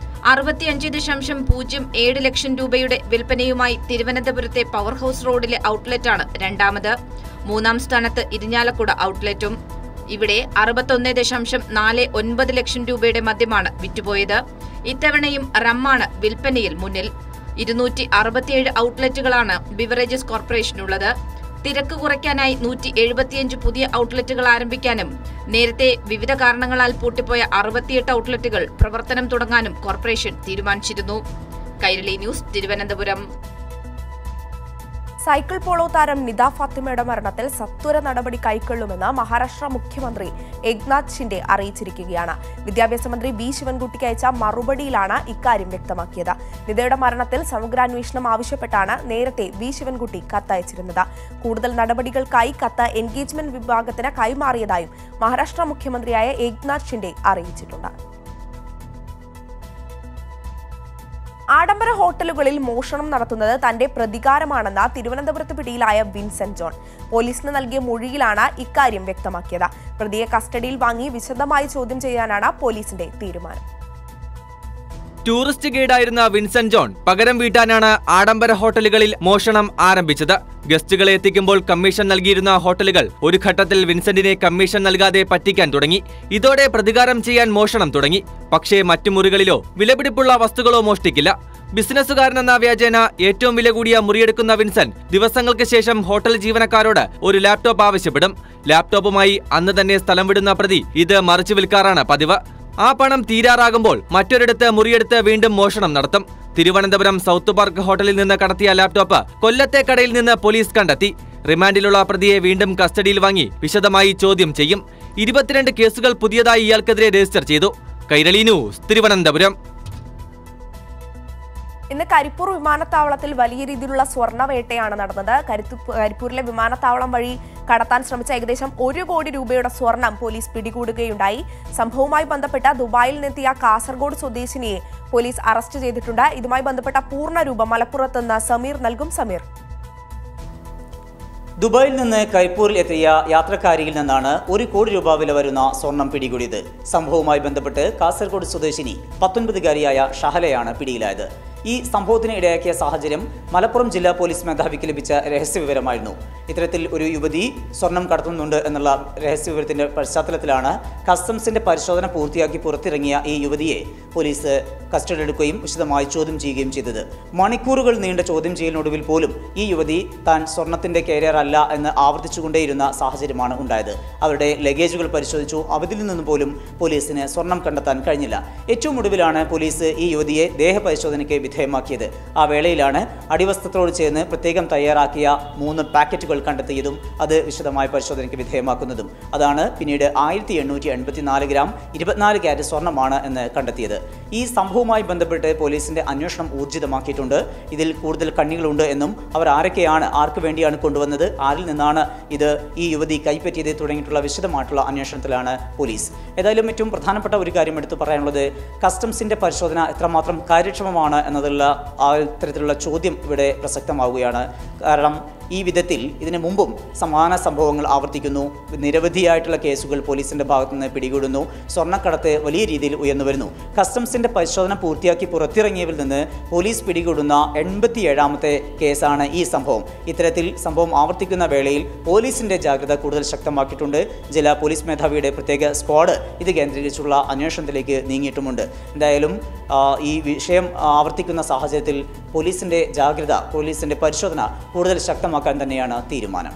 65.07 ലക്ഷം രൂപയുടെ വിൽപ്പനയുമായി തിരുവനന്തപുരത്തെ പവർ ഹൌസ് റോഡിലെ ഔട്ട്ലെറ്റാണ് രണ്ടാമത്. 3-ാം സ്ഥാനത്ത് ഇരിഞ്ഞാലക്കുട ഔട്ട്ലെറ്റും. ഇവിടെ 61.49 ലക്ഷം രൂപയുടെ മദ്യമാണ് വിറ്റുപോയത്. ഇത്തവണയും റമ്മാണ് വിൽപ്പനയിൽ മുന്നിൽ. 267 ഔട്ട്ലെറ്റുകളാണ് ബിവറേജസ് കോർപ്പറേഷനുള്ളത്. തിരക്ക് കുറയ്ക്കാനായി 175 പുതിയ ഔട്ട്ലെറ്റുകൾ ആരംഭിക്കാനും നേരത്തെ വിവിധ കാരണങ്ങളാൽ പൂട്ടിപ്പോയ 68 ഔട്ട്ലെറ്റുകൾ പ്രവർത്തനം തുടങ്ങാനും കോർപ്പറേഷൻ തീരുമാനിച്ചിരുന്നു. Kairali news, Thiruvananthapuram. Cycle polo താരം നിദ ഫാത്തിമയുടെ മരണത്തിൽ സത്വര നടപടി കൈക്കൊള്ളുമെന്ന് മഹാരാഷ്ട്ര മുഖ്യമന്ത്രി ഏക്നാഥ് ഷിൻഡെ അറിയിച്ചിരിക്കുകയാണ്. വിദ്യാഭ്യാസ മന്ത്രി വി ശിവൻകുട്ടിക്ക് അയച്ച മറുപടിയിലാണ് ഇക്കാര്യം വ്യക്തമാക്കിയത്. നിദയുടെ മരണത്തിൽ സമഗ്രാന്വേഷണം ആവശ്യപ്പെട്ടാണ് നേരത്തെ വി ശിവൻകുട്ടി കത്തയച്ചിരുന്നത്. കൂടുതൽ നടപടികൾക്കായി കത്ത് എൻഗേജ്മെന്റ് വിഭാഗത്തിന് കൈമാറിയതായും മഹാരാഷ്ട്ര മുഖ്യമന്ത്രിയായ ഏക്നാഥ് ഷിൻഡെ അറിയിച്ചിട്ടുണ്ട്. ആഡംബര ഹോട്ടലുകളിൽ മോഷണം നടത്തുന്നത് തന്റെ പ്രതികാരമാണെന്ന് തിരുവനന്തപുരത്ത് പിടിയിലായ വിൻസെന്റ് ജോൺ പോലീസിന് നൽകിയ മൊഴിയിലാണ് ഇക്കാര്യം വ്യക്തമാക്കിയത്. പ്രതിയെ കസ്റ്റഡിയിൽ വാങ്ങി വിശദമായി ചോദ്യം ചെയ്യാനാണ് പോലീസിന്റെ തീരുമാനം. ടൂറിസ്റ്റ് ഗൈഡായിരുന്ന വിൻസെന്റ് ജോൺ പകരം വീട്ടാനാണ് ആഡംബര ഹോട്ടലുകളിൽ മോഷണം ആരംഭിച്ചത്. ഗസ്റ്റുകളെ എത്തിക്കുമ്പോൾ കമ്മീഷൻ നൽകിയിരുന്ന ഹോട്ടലുകൾ ഒരു ഘട്ടത്തിൽ വിൻസെന്റിനെ കമ്മീഷൻ നൽകാതെ പറ്റിക്കാൻ തുടങ്ങി. ഇതോടെ പ്രതികാരം ചെയ്യാൻ മോഷണം തുടങ്ങി. പക്ഷേ മറ്റു മുറികളിലോ വിലപിടിപ്പുള്ള വസ്തുക്കളോ മോഷ്ടിക്കില്ല. ബിസിനസ്സുകാരനെന്ന വ്യാജേന ഏറ്റവും വില കൂടിയ മുറിയെടുക്കുന്ന വിൻസെന്റ് ദിവസങ്ങൾക്ക് ശേഷം ഹോട്ടൽ ജീവനക്കാരോട് ഒരു ലാപ്ടോപ്പ് ആവശ്യപ്പെടും. ലാപ്ടോപ്പുമായി അന്ന് തന്നെ സ്ഥലം വിടുന്ന പ്രതി ഇത് മറിച്ചു വിൽക്കാറാണ് പതിവ്. ആ പണം തീരാറാകുമ്പോൾ മറ്റൊരിടത്ത് മുറിയെടുത്ത് വീണ്ടും മോഷണം നടത്തും. തിരുവനന്തപുരം സൗത്ത് പാർക്ക് ഹോട്ടലിൽ നിന്ന് കടത്തിയ ലാപ്ടോപ്പ് കൊല്ലത്തെ കടയിൽ നിന്ന് പോലീസ് കണ്ടെത്തി. റിമാൻഡിലുള്ള പ്രതിയെ വീണ്ടും കസ്റ്റഡിയിൽ വാങ്ങി വിശദമായി ചോദ്യം ചെയ്യും. 22 കേസുകൾ പുതിയതായി ഇയാൾക്കെതിരെ രജിസ്റ്റർ ചെയ്തു. കൈരളി ന്യൂസ്, തിരുവനന്തപുരം. ഇന്ന് കരിപ്പൂർ വിമാനത്താവളത്തിൽ വലിയ രീതിയിലുള്ള സ്വർണ്ണവേട്ടയാണ് നടന്നത്. കരിപ്പൂരിലെ വിമാനത്താവളം വഴി കടത്താൻ ശ്രമിച്ച ഏകദേശം 1 കോടി രൂപയുടെ സ്വർണം പോലീസ് പിടികൂടുകയുണ്ടായി. സംഭവവുമായി ബന്ധപ്പെട്ട ദുബായിൽ നിന്നെത്തിയ കാസർഗോഡ് സ്വദേശിനിയെ പോലീസ് അറസ്റ്റ് ചെയ്തിട്ടുണ്ട്. ഇതുമായി ബന്ധപ്പെട്ട പൂർണ്ണരൂപം മലപ്പുറത്ത് നിന്ന് സമീർ നൽകും. സമീർ, ദുബായിൽ നിന്ന് കരിപ്പൂരിൽ എത്തിയ യാത്രക്കാരിയിൽ നിന്നാണ് 1 കോടി രൂപ വില വരുന്ന സ്വർണം പിടികൂടിയത്. സംഭവവുമായി ബന്ധപ്പെട്ട് കാസർഗോഡ് സ്വദേശിനി 19-കാരിയായ ഷഹലയാണ് പിടിയിലായത്. ഈ സംഭവത്തിന് ഇടയാക്കിയ സാഹചര്യം മലപ്പുറം ജില്ലാ പോലീസ് മേധാവിക്ക് ലഭിച്ച രഹസ്യവിവരമായിരുന്നു. ഇത്തരത്തിൽ ഒരു യുവതി സ്വർണം കടത്തുന്നുണ്ട് എന്നുള്ള രഹസ്യവിവരത്തിന്റെ പശ്ചാത്തലത്തിലാണ് കസ്റ്റംസിന്റെ പരിശോധന പൂർത്തിയാക്കി പുറത്തിറങ്ങിയ ഈ യുവതിയെ പോലീസ് കസ്റ്റഡിയിലെടുക്കുകയും വിശദമായി ചോദ്യം ചെയ്യുകയും ചെയ്തത്. മണിക്കൂറുകൾ നീണ്ട ചോദ്യം ചെയ്യലിനൊടുവിൽ പോലും ഈ യുവതി താൻ സ്വർണത്തിന്റെ കാരിയർ അല്ല എന്ന് ആവർത്തിച്ചുകൊണ്ടേയിരുന്ന സാഹചര്യമാണ് ഉണ്ടായത്. അവരുടെ ലഗേജുകൾ പരിശോധിച്ചു. അതിൽ നിന്നും പോലും പോലീസിന് സ്വർണം കണ്ടെത്താൻ കഴിഞ്ഞില്ല. ഏറ്റവും ഒടുവിലാണ് പോലീസ് ഈ യുവതിയെ ദേഹപരിശോധനയ്ക്ക് വിധേയമാക്കിയത്. ആ വേളയിലാണ് അടിവസ്ത്രത്തോട് ചേർന്ന് പ്രത്യേകം തയ്യാറാക്കിയ 3 പാക്കറ്റുകൾ കണ്ടെത്തിയതും അത് വിശദമായ പരിശോധനയ്ക്ക് വിധേയമാക്കുന്നതും. അതാണ് പിന്നീട് 1884 ഗ്രാം 24 ക്യാരറ്റ് സ്വർണ്ണമാണ് എന്ന് കണ്ടെത്തിയത്. ഈ സംഭവവുമായി ബന്ധപ്പെട്ട് പോലീസിന്റെ അന്വേഷണം ഊർജിതമാക്കിയിട്ടുണ്ട്. ഇതിൽ കൂടുതൽ കണ്ണികളുണ്ട് എന്നും അവർ ആരൊക്കെയാണ്, ആർക്ക് വേണ്ടിയാണ് കൊണ്ടുവന്നത്, ആരിൽ നിന്നാണ് ഇത് ഈ യുവതി കൈപ്പറ്റിയത് തുടങ്ങിയിട്ടുള്ള വിശദമായിട്ടുള്ള അന്വേഷണത്തിലാണ് പോലീസ്. ഏതായാലും ഏറ്റവും പ്രധാനപ്പെട്ട ഒരു കാര്യം എടുത്തു പറയാനുള്ളത് കസ്റ്റംസിന്റെ പരിശോധന എത്രമാത്രം കാര്യക്ഷമമാണ് എന്നതുള്ള ആ തരത്തിലുള്ള ചോദ്യം ഇവിടെ പ്രസക്തമാവുകയാണ്. കാരണം ഈ വിധത്തിൽ ഇതിനു മുമ്പും സമാന സംഭവങ്ങൾ ആവർത്തിക്കുന്നു. നിരവധിയായിട്ടുള്ള കേസുകൾ പോലീസിന്റെ ഭാഗത്തുനിന്ന് പിടികൂടുന്നു. സ്വർണ്ണക്കടത്ത് വലിയ രീതിയിൽ ഉയർന്നു വരുന്നു. കസ്റ്റംസിന്റെ പരിശോധന പൂർത്തിയാക്കി പുറത്തിറങ്ങിയതിൽ നിന്ന് പോലീസ് പിടികൂടുന്ന 87ാമത്തെ കേസാണ് ഈ സംഭവം. ഇത്തരത്തിൽ സംഭവം ആവർത്തിക്കുന്ന വേളയിൽ പോലീസിന്റെ ജാഗ്രത കൂടുതൽ ശക്തമാക്കിയിട്ടുണ്ട്. ജില്ലാ പോലീസ് മേധാവിയുടെ പ്രത്യേക സ്ക്വാഡ് ഇത് കേന്ദ്രീകരിച്ചുള്ള അന്വേഷണത്തിലേക്ക് നീങ്ങിയിട്ടുമുണ്ട്. എന്തായാലും ഈ വിഷയം ആവർത്തിക്കുന്ന സാഹചര്യത്തിൽ പോലീസിന്റെ ജാഗ്രത, പോലീസിന്റെ പരിശോധന കൂടുതൽ ശക്തമാക്കാൻ തന്നെയാണ് തീരുമാനം.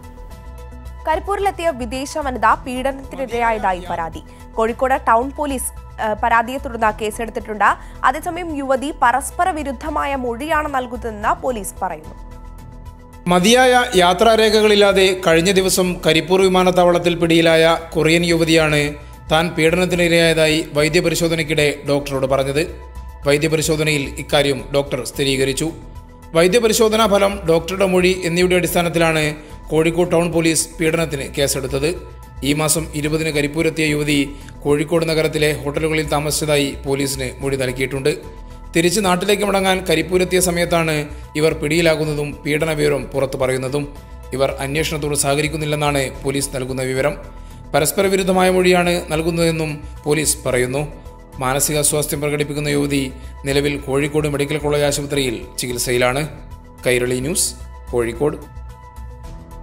കരിപ്പൂരിലെത്തിയ വിദേശ വനിത പീഡനത്തിനിരയായതായി പരാതി. കോഴിക്കോട് ടൗൺ പോലീസ് പരാതിയെ തുടർന്ന് കേസെടുത്തിട്ടുണ്ട്. അതേസമയം യുവതി പരസ്പര വിരുദ്ധമായ മൊഴിയാണ് നൽകുന്നതെന്ന് പോലീസ് പറയുന്നു. മതിയായ യാത്രാരേഖകളില്ലാതെ കഴിഞ്ഞ ദിവസം കരിപ്പൂർ വിമാനത്താവളത്തിൽ പിടിയിലായ കൊറിയൻ യുവതിയാണ് താൻ പീഡനത്തിനിരയായതായി വൈദ്യപരിശോധനയ്ക്കിടെ ഡോക്ടറോട് പറഞ്ഞത്. വൈദ്യപരിശോധനയിൽ ഇക്കാര്യം ഡോക്ടർ സ്ഥിരീകരിച്ചു. വൈദ്യപരിശോധനാ ഫലം, ഡോക്ടറുടെ മൊഴി എന്നിവയുടെ അടിസ്ഥാനത്തിലാണ് കോഴിക്കോട് ടൗൺ പോലീസ് പീഡനത്തിന് കേസെടുത്തത്. ഈ മാസം 20-ന് കരിപ്പൂരെത്തിയ യുവതി കോഴിക്കോട് നഗരത്തിലെ ഹോട്ടലുകളിൽ താമസിച്ചതായി പോലീസിന് മൊഴി നൽകിയിട്ടുണ്ട്. തിരിച്ച് നാട്ടിലേക്ക് മടങ്ങാൻ കരിപ്പൂരെത്തിയ സമയത്താണ് ഇവർ പിടിയിലാകുന്നതും പീഡന വിവരം പുറത്തു പറയുന്നതും. ഇവർ അന്വേഷണത്തോട് സഹകരിക്കുന്നില്ലെന്നാണ് പോലീസ് നൽകുന്ന വിവരം. പരസ്പര വിരുദ്ധമായ മൊഴിയാണ് നൽകുന്നതെന്നും പോലീസ് പറയുന്നു. മാനസികാസ്വാസ്ഥ്യം പ്രകടിപ്പിക്കുന്ന യുവതി നിലവിൽ കോഴിക്കോട് മെഡിക്കൽ കോളേജ് ആശുപത്രിയിൽ ചികിത്സയിലാണ്. കൈരളി ന്യൂസ്, കോഴിക്കോട്.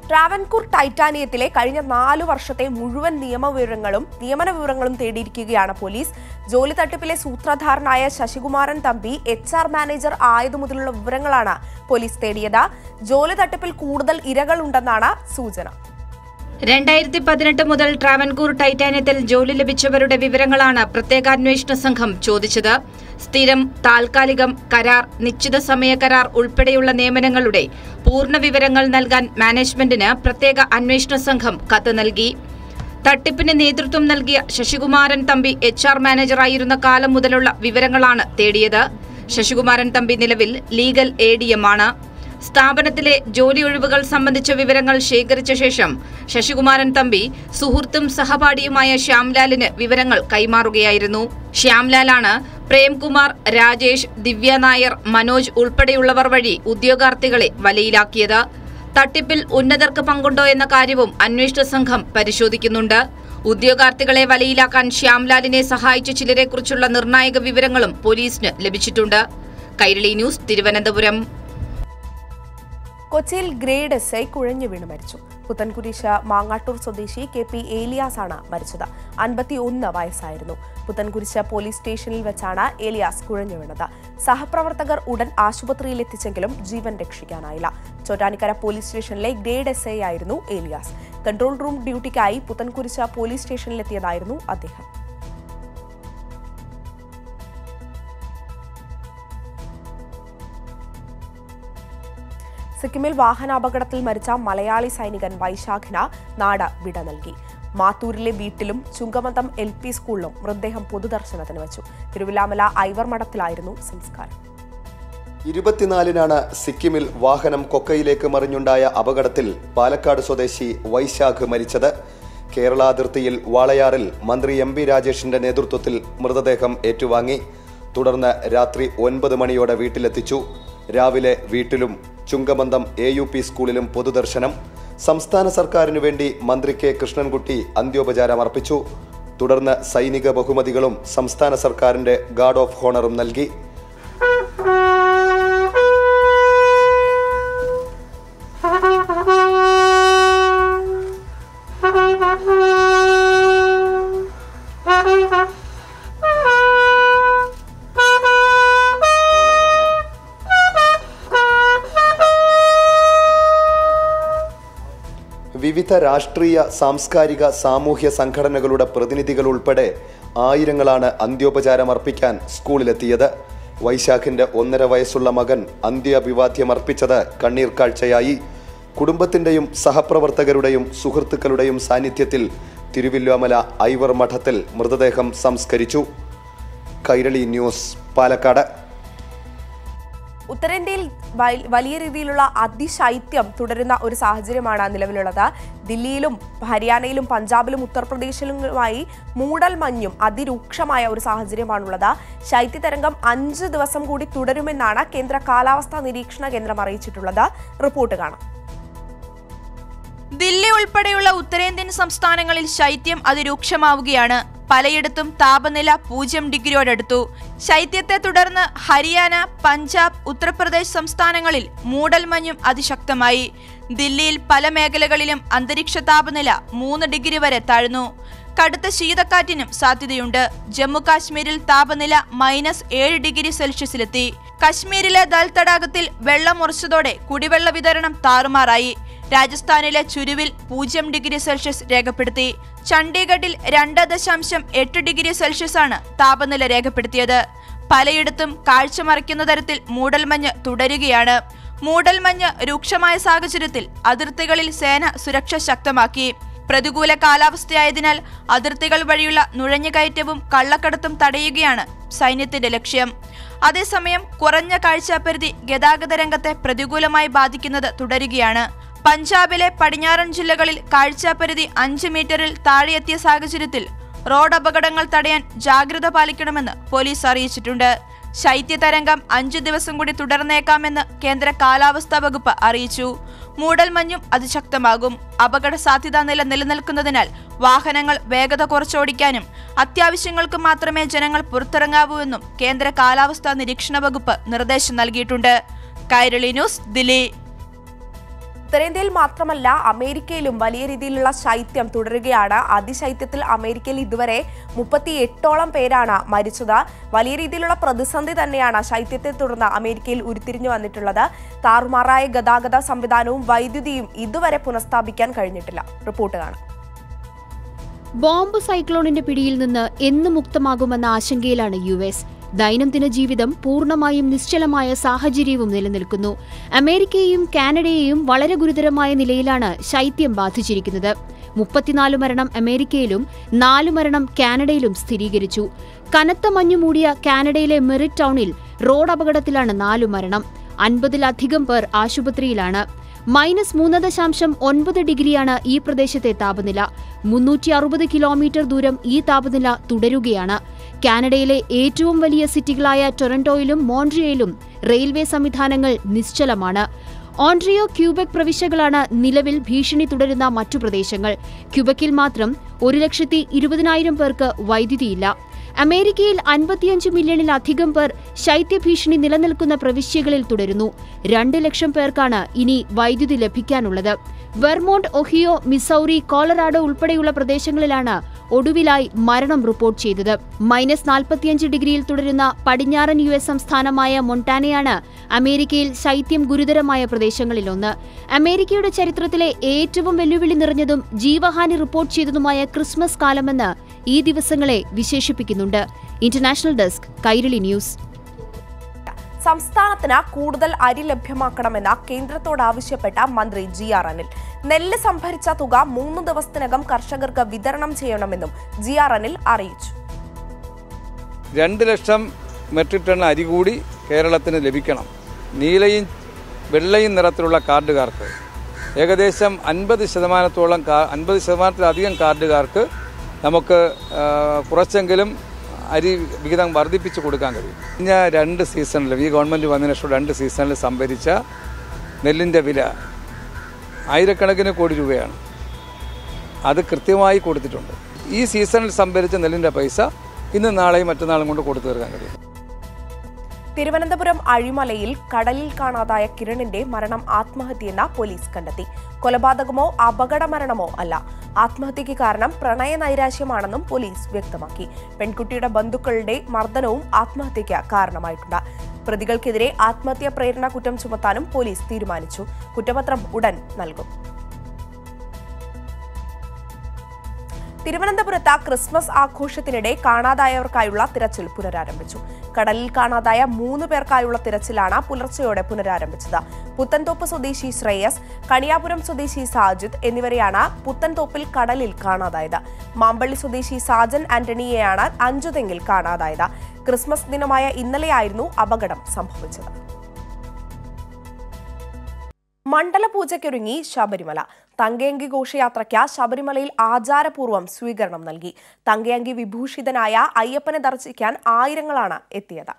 ട്രാവൻകൂർ ടൈറ്റാനിയത്തിലെ കഴിഞ്ഞ 4 വർഷത്തെ മുഴുവൻ നിയമന വിവരങ്ങളും തേടിയിരിക്കുകയാണ് പോലീസ്. ജോലി തട്ടിപ്പിലെ സൂത്രധാരനായ ശശികുമാരൻ തമ്പി HR മാനേജർ ആയതു മുതലുള്ള വിവരങ്ങളാണ് പോലീസ് തേടിയത്. ജോലി തട്ടിപ്പിൽ കൂടുതൽ ഇരകളുണ്ടെന്നാണ് സൂചന. 2018 മുതൽ ട്രാവൻകൂർ ടൈറ്റാനിയത്തിൽ ജോലി ലഭിച്ചവരുടെ വിവരങ്ങളാണ് പ്രത്യേക അന്വേഷണ സംഘം ചോദിച്ചത്. സ്ഥിരം, താൽക്കാലികം, കരാർ, നിശ്ചിത സമയ കരാർ ഉൾപ്പെടെയുള്ള നിയമനങ്ങളുടെ പൂർണ്ണ വിവരങ്ങൾ നൽകാൻ മാനേജ്മെന്റിന് പ്രത്യേക അന്വേഷണ സംഘം കത്ത് നൽകി. തട്ടിപ്പിന് നേതൃത്വം നൽകിയ ശശികുമാരൻ തമ്പി HR മാനേജറായിരുന്ന കാലം മുതലുള്ള വിവരങ്ങളാണ് തേടിയത്. ശശികുമാരൻ തമ്പി നിലവിൽ ലീഗൽ ADM ആണ്. സ്ഥാപനത്തിലെ ജോലി ഒഴിവുകൾ സംബന്ധിച്ച വിവരങ്ങൾ ശേഖരിച്ച ശേഷം ശശികുമാരൻ തമ്പി സുഹൃത്തും സഹപാഠിയുമായ ശ്യാംലാലിന് വിവരങ്ങൾ കൈമാറുകയായിരുന്നു. ശ്യാംലാലാണ് പ്രേംകുമാർ, രാജേഷ്, ദിവ്യ നായർ, മനോജ് ഉൾപ്പെടെയുള്ളവർ വഴി ഉദ്യോഗാർത്ഥികളെ വലയിലാക്കിയത്. തട്ടിപ്പിൽ ഉന്നതർക്ക് പങ്കുണ്ടോ എന്ന കാര്യവും അന്വേഷണ സംഘം പരിശോധിക്കുന്നുണ്ട്. ഉദ്യോഗാർത്ഥികളെ വലയിലാക്കാൻ ശ്യാംലാലിനെ സഹായിച്ച ചിലരെക്കുറിച്ചുള്ള നിർണായക വിവരങ്ങളും പോലീസിന് ലഭിച്ചിട്ടുണ്ട്. കൈരളി ന്യൂസ്, തിരുവനന്തപുരം. കൊച്ചിയിൽ ഗ്രേഡ് SI കുഴഞ്ഞു വീണ് മരിച്ചു. പുത്തൻകുരിശ് മാങ്ങാട്ടൂർ സ്വദേശി KP ഏലിയാസ് ആണ് മരിച്ചത്. 51 വയസ്സായിരുന്നു. പുത്തൻകുരിശ് പോലീസ് സ്റ്റേഷനിൽ വെച്ചാണ് ഏലിയാസ് കുഴഞ്ഞു വീണത്. സഹപ്രവർത്തകർ ഉടൻ ആശുപത്രിയിൽ എത്തിച്ചെങ്കിലും ജീവൻ രക്ഷിക്കാനായില്ല. ചോറ്റാനിക്കര പോലീസ് സ്റ്റേഷനിലെ ഗ്രേഡ് SI ആയിരുന്നു ഏലിയാസ്. കൺട്രോൾ റൂം ഡ്യൂട്ടിക്കായി പുത്തൻകുരിശ് പോലീസ് സ്റ്റേഷനിലെത്തിയതായിരുന്നു അദ്ദേഹം. സിക്കിമിൽ വാഹനാപകടത്തിൽ മരിച്ച മലയാളി സൈനികൻ വൈശാഖിന് നാട് വിട നൽകി. മാത്തൂരിലെ വീട്ടിലും ചുങ്കമന്തം LP സ്കൂളിലും മൃതദേഹം പൊതുദർശനത്തിന് വെച്ചു. തിരുവില്ലാമല ഐവർ മഠത്തിലായിരുന്നു സംസ്കാരം. 24-നാണ് സിക്കിമിൽ വാഹനം കൊക്കയിലേക്ക് മറിഞ്ഞുണ്ടായ അപകടത്തിൽ പാലക്കാട് സ്വദേശി വൈശാഖ് മരിച്ചത്. കേരള അതിർത്തിയിൽ വാളയാറിൽ മന്ത്രി MP രാജേഷിന്റെ നേതൃത്വത്തിൽ മൃതദേഹം ഏറ്റുവാങ്ങി. തുടർന്ന് രാത്രി 9 മണിയോടെ വീട്ടിലെത്തിച്ചു. രാവിലെ വീട്ടിലും ചുങ്കമന്തം AUP സ്കൂളിലും പൊതുദർശനം. സംസ്ഥാന സർക്കാരിനു വേണ്ടി മന്ത്രി K കൃഷ്ണൻകുട്ടി അന്ത്യോപചാരം അർപ്പിച്ചു. തുടർന്ന് സൈനിക ബഹുമതികളും സംസ്ഥാന സർക്കാരിന്റെ ഗാർഡ് ഓഫ് ഹോണറും നൽകി. വിവിധ രാഷ്ട്രീയ, സാംസ്കാരിക, സാമൂഹ്യ സംഘടനകളുടെ പ്രതിനിധികൾ ഉൾപ്പെടെ ആയിരങ്ങളാണ് അന്ത്യോപചാരം അർപ്പിക്കാൻ സ്കൂളിലെത്തിയത്. വൈശാഖിന്റെ 1.5 വയസ്സുള്ള മകൻ അന്ത്യാഭിവാദ്യം അർപ്പിച്ചത് കണ്ണീർ കാഴ്ചയായി. കുടുംബത്തിന്റെയും സഹപ്രവർത്തകരുടെയും സുഹൃത്തുക്കളുടെയും സാന്നിധ്യത്തിൽ തിരുവില്ലാമല ഐവർ മഠത്തിൽ മൃതദേഹം സംസ്കരിച്ചു. കൈരളി ന്യൂസ്, പാലക്കാട്. ഉത്തരേന്ത്യയിൽ വലിയ രീതിയിലുള്ള അതിശൈത്യം തുടരുന്ന ഒരു സാഹചര്യമാണ് നിലവിലുള്ളത്. ദില്ലിയിലും ഹരിയാനയിലും പഞ്ചാബിലും ഉത്തർപ്രദേശിലുമായി മൂടൽമഞ്ഞും അതിരൂക്ഷമായ ഒരു സാഹചര്യമാണുള്ളത്. ശൈത്യതരംഗം 5 ദിവസം കൂടി തുടരുമെന്നാണ് കേന്ദ്ര കാലാവസ്ഥാ നിരീക്ഷണ കേന്ദ്രം അറിയിച്ചിട്ടുള്ളത്. റിപ്പോർട്ട് കാണാം. ദില്ലി ഉൾപ്പെടെയുള്ള ഉത്തരേന്ത്യൻ സംസ്ഥാനങ്ങളിൽ ശൈത്യം അതിരൂക്ഷമാവുകയാണ്. പലയിടത്തും താപനില 0 ഡിഗ്രിയോടടുത്തു. ശൈത്യത്തെ തുടർന്ന് ഹരിയാന, പഞ്ചാബ്, ഉത്തർപ്രദേശ് സംസ്ഥാനങ്ങളിൽ മൂടൽമഞ്ഞും അതിശക്തമായി. ദില്ലിയിൽ പല മേഖലകളിലും അന്തരീക്ഷ താപനില 3 ഡിഗ്രി വരെ താഴ്ന്നു. കടുത്ത ശീതക്കാറ്റിനും സാധ്യതയുണ്ട്. ജമ്മു കാശ്മീരിൽ താപനില -7 ഡിഗ്രി സെൽഷ്യസിലെത്തി. കശ്മീരിലെ ദൽ തടാകത്തിൽ വെള്ളം ഉറച്ചതോടെ കുടിവെള്ള വിതരണം താറുമാറായി. രാജസ്ഥാനിലെ ചുരുവിൽ 0 ഡിഗ്രി സെൽഷ്യസ് രേഖപ്പെടുത്തി. ചണ്ഡീഗഡിൽ 2.8 ഡിഗ്രി സെൽഷ്യസ് ആണ് താപനില രേഖപ്പെടുത്തിയത്. പലയിടത്തും കാഴ്ച മറയ്ക്കുന്ന തരത്തിൽ മൂടൽമഞ്ഞ് തുടരുകയാണ്. മൂടൽമഞ്ഞ് രൂക്ഷമായ സാഹചര്യത്തിൽ അതിർത്തികളിൽ സേന സുരക്ഷ ശക്തമാക്കി. പ്രതികൂല കാലാവസ്ഥയായതിനാൽ അതിർത്തികൾ വഴിയുള്ള നുഴഞ്ഞുകയറ്റവും കള്ളക്കടത്തും തടയുകയാണ് സൈന്യത്തിന്റെ ലക്ഷ്യം. അതേസമയം കുറഞ്ഞ കാഴ്ചാപരിധി ഗതാഗത രംഗത്തെ പ്രതികൂലമായി ബാധിക്കുന്നത് തുടരുകയാണ്. പഞ്ചാബിലെ പടിഞ്ഞാറൻ ജില്ലകളിൽ കാഴ്ചാപരിധി 5 മീറ്ററിൽ താഴെയെത്തിയ സാഹചര്യത്തിൽ റോഡ് അപകടങ്ങൾ തടയാൻ ജാഗ്രത പാലിക്കണമെന്ന് പോലീസ് അറിയിച്ചിട്ടുണ്ട്. ശൈത്യതരംഗം 5 ദിവസം കൂടി തുടർന്നേക്കാമെന്ന് കേന്ദ്ര കാലാവസ്ഥാ വകുപ്പ് അറിയിച്ചു. മൂടൽമഞ്ഞും അതിശക്തമാകും. അപകട സാധ്യതാ നില നിലനിൽക്കുന്നതിനാൽ വാഹനങ്ങൾ വേഗത കുറച്ചോടിക്കാനും അത്യാവശ്യങ്ങൾക്ക് മാത്രമേ ജനങ്ങൾ പുറത്തിറങ്ങാവൂ എന്നും കേന്ദ്ര കാലാവസ്ഥാ നിരീക്ഷണ വകുപ്പ് നിർദ്ദേശം നൽകിയിട്ടുണ്ട്. കൈരളി ന്യൂസ്, ദില്ലി. ഉത്തരേന്ത്യയിൽ മാത്രമല്ല അമേരിക്കയിലും വലിയ രീതിയിലുള്ള ശൈത്യം തുടരുകയാണ്. അതിശൈത്യത്തിൽ അമേരിക്കയിൽ ഇതുവരെ 38ഓളം പേരാണ് മരിച്ചത്. വലിയ രീതിയിലുള്ള പ്രതിസന്ധി തന്നെയാണ് ശൈത്യത്തെ തുടർന്ന് അമേരിക്കയിൽ ഉരുത്തിരിഞ്ഞു വന്നിട്ടുള്ളത്. താറുമാറായ ഗതാഗത സംവിധാനവും വൈദ്യുതിയും ഇതുവരെ പുനഃസ്ഥാപിക്കാൻ കഴിഞ്ഞിട്ടില്ല. റിപ്പോർട്ട് കാണാം. ബോംബ് സൈക്ലോണിന്റെ പിടിയിൽ നിന്ന് എന്ന് മുക്തമാകുമെന്ന ആശങ്കയിലാണ് US. ദൈനംദിന ജീവിതം പൂർണ്ണമായും നിശ്ചലമായ സാഹചര്യവും നിലനിൽക്കുന്നു. അമേരിക്കയെയും കാനഡയെയും വളരെ ഗുരുതരമായ നിലയിലാണ് ശൈത്യം ബാധിച്ചിരിക്കുന്നത്. 34 മരണം അമേരിക്കയിലും 4 മരണം കാനഡയിലും സ്ഥിരീകരിച്ചു. കനത്ത മഞ്ഞുമൂടിയ കാനഡയിലെ മെറിറ്റ് ടൗണിൽ റോഡ് അപകടത്തിലാണ് 4 മരണം. 50-ലധികം പേർ ആശുപത്രിയിലാണ്. -3.9 ഡിഗ്രിയാണ് ഈ പ്രദേശത്തെ താപനില. 360 കിലോമീറ്റർ ദൂരം ഈ താപനില തുടരുകയാണ്. കാനഡയിലെ ഏറ്റവും വലിയ സിറ്റികളായ ടൊറന്റോയിലും മോൺട്രിയയിലും റെയിൽവേ സംവിധാനങ്ങൾ നിശ്ചലമാണ്. ഓൺട്രിയോ, ക്യൂബെക് പ്രവിശ്യകളാണ് നിലവിൽ ഭീഷണി തുടരുന്ന മറ്റു പ്രദേശങ്ങൾ. ക്യൂബെക്കിൽ മാത്രം 1,20,000 പേർക്ക് വൈദ്യുതിയില്ല. അമേരിക്കയിൽ 55 മില്യണിലധികം പേർ ശൈത്യഭീഷണി നിലനിൽക്കുന്ന പ്രവിശ്യകളിൽ തുടരുന്നു. 2 ലക്ഷം പേർക്കാണ് ഇനി വൈദ്യുതി ലഭിക്കാനുള്ളത്. വെർമോണ്ട്, ഒഹിയോ, മിസൗറി, കോളറാഡോ ഉൾപ്പെടെയുള്ള പ്രദേശങ്ങളിലാണ് ഒടുവിലായി മരണം റിപ്പോർട്ട് ചെയ്തത്. -45 ഡിഗ്രിയിൽ തുടരുന്ന പടിഞ്ഞാറൻ US സംസ്ഥാനമായ മൊണ്ടാനയാണ് അമേരിക്കയിൽ ശൈത്യം ഗുരുതരമായ പ്രദേശങ്ങളിലൊന്ന്. അമേരിക്കയുടെ ചരിത്രത്തിലെ ഏറ്റവും വെല്ലുവിളി നിറഞ്ഞതും ജീവഹാനി റിപ്പോർട്ട് ചെയ്തതുമായ ക്രിസ്മസ് കാലമെന്ന് ഈ ദിവസങ്ങളെ വിശേഷിപ്പിക്കുന്നുണ്ട്. International desk, Kairali news. സംസ്ഥാനത്തിന് കൂടുതൽ അരി ലഭ്യമാക്കണമെന്ന കേന്ദ്രത്തോട് ആവശ്യപ്പെട്ട മന്ത്രി GR അനിൽ. നെല്ല് സംഭരിച്ച തുക 3 ദിവസത്തിനകം കർഷകർക്ക് വിതരണം ചെയ്യണമെന്നും GR അനിൽ അറിയിച്ചു. 2 ലക്ഷം മെട്രിക് ടൺ അരി കൂടി കേരളത്തിന് ലഭിക്കണം. നീലയും വെള്ളയും നിറത്തിലുള്ള കാർഡുകാർക്ക് ഏകദേശം 50%-ലധികം കാർഡുകാർക്ക് നമുക്ക് കുറച്ചെങ്കിലും അരി വിഹിതം വർദ്ധിപ്പിച്ച് കൊടുക്കാൻ കഴിയും. കഴിഞ്ഞ 2 സീസണിലും ഈ ഗവൺമെൻറ് വന്നതിന് ശേഷം 2 സീസണിൽ സംഭരിച്ച നെല്ലിൻ്റെ വില ആയിരക്കണക്കിന് കോടി രൂപയാണ്. അത് കൃത്യമായി കൊടുത്തിട്ടുണ്ട്. ഈ സീസണിൽ സംഭരിച്ച നെല്ലിൻ്റെ പൈസ ഇന്ന് നാളെയും മറ്റന്നാളും കൊണ്ട് കൊടുത്തു തീർക്കാൻ കഴിയും. തിരുവനന്തപുരം അഴിമലയിൽ കടലിൽ കാണാതായ കിരണിന്റെ മരണം ആത്മഹത്യയെന്ന് പോലീസ് കണ്ടെത്തി. കൊലപാതകമോ അപകടമരണമോ അല്ല. ആത്മഹത്യയ്ക്ക് കാരണം പ്രണയ നൈരാശ്യമാണെന്നും പോലീസ് വ്യക്തമാക്കി. പെൺകുട്ടിയുടെ ബന്ധുക്കളുടെ മർദ്ദനവും ആത്മഹത്യയ്ക്ക് കാരണമായിട്ടുണ്ട്. പ്രതികൾക്കെതിരെ ആത്മഹത്യാ പ്രേരണ കുറ്റം ചുമത്താനും പോലീസ് തീരുമാനിച്ചു. കുറ്റപത്രം ഉടൻ നൽകും. തിരുവനന്തപുരത്ത് ക്രിസ്മസ് ആഘോഷത്തിനിടെ കാണാതായവർക്കായുള്ള തിരച്ചിൽ പുനരാരംഭിച്ചു. കടലിൽ കാണാതായ 3 പേർക്കായുള്ള തിരച്ചിലാണ് പുലർച്ചെയോടെ പുനരാരംഭിച്ചത്. പുത്തൻതോപ്പ് സ്വദേശി ശ്രേയസ്, കണിയാപുരം സ്വദേശി സാജിദ് എന്നിവരെയാണ് പുത്തൻതോപ്പിൽ കടലിൽ കാണാതായത്. മാമ്പള്ളി സ്വദേശി സാജൻ ആന്റണിയെയാണ് അഞ്ചുതെങ്ങിൽ കാണാതായത്. ക്രിസ്മസ് ദിനമായ ഇന്നലെയായിരുന്നു അപകടം സംഭവിച്ചത്. മണ്ഡലപൂജയ്ക്കൊരുങ്ങി ശബരിമല. തങ്കയങ്കി ഘോഷയാത്രയ്ക്ക് ശബരിമലയിൽ ആചാരപൂർവ്വം സ്വീകരണം നൽകി. തങ്കയങ്കി വിഭൂഷിതനായ അയ്യപ്പനെ ദർശിക്കാൻ ആയിരങ്ങളാണ് എത്തിയത്.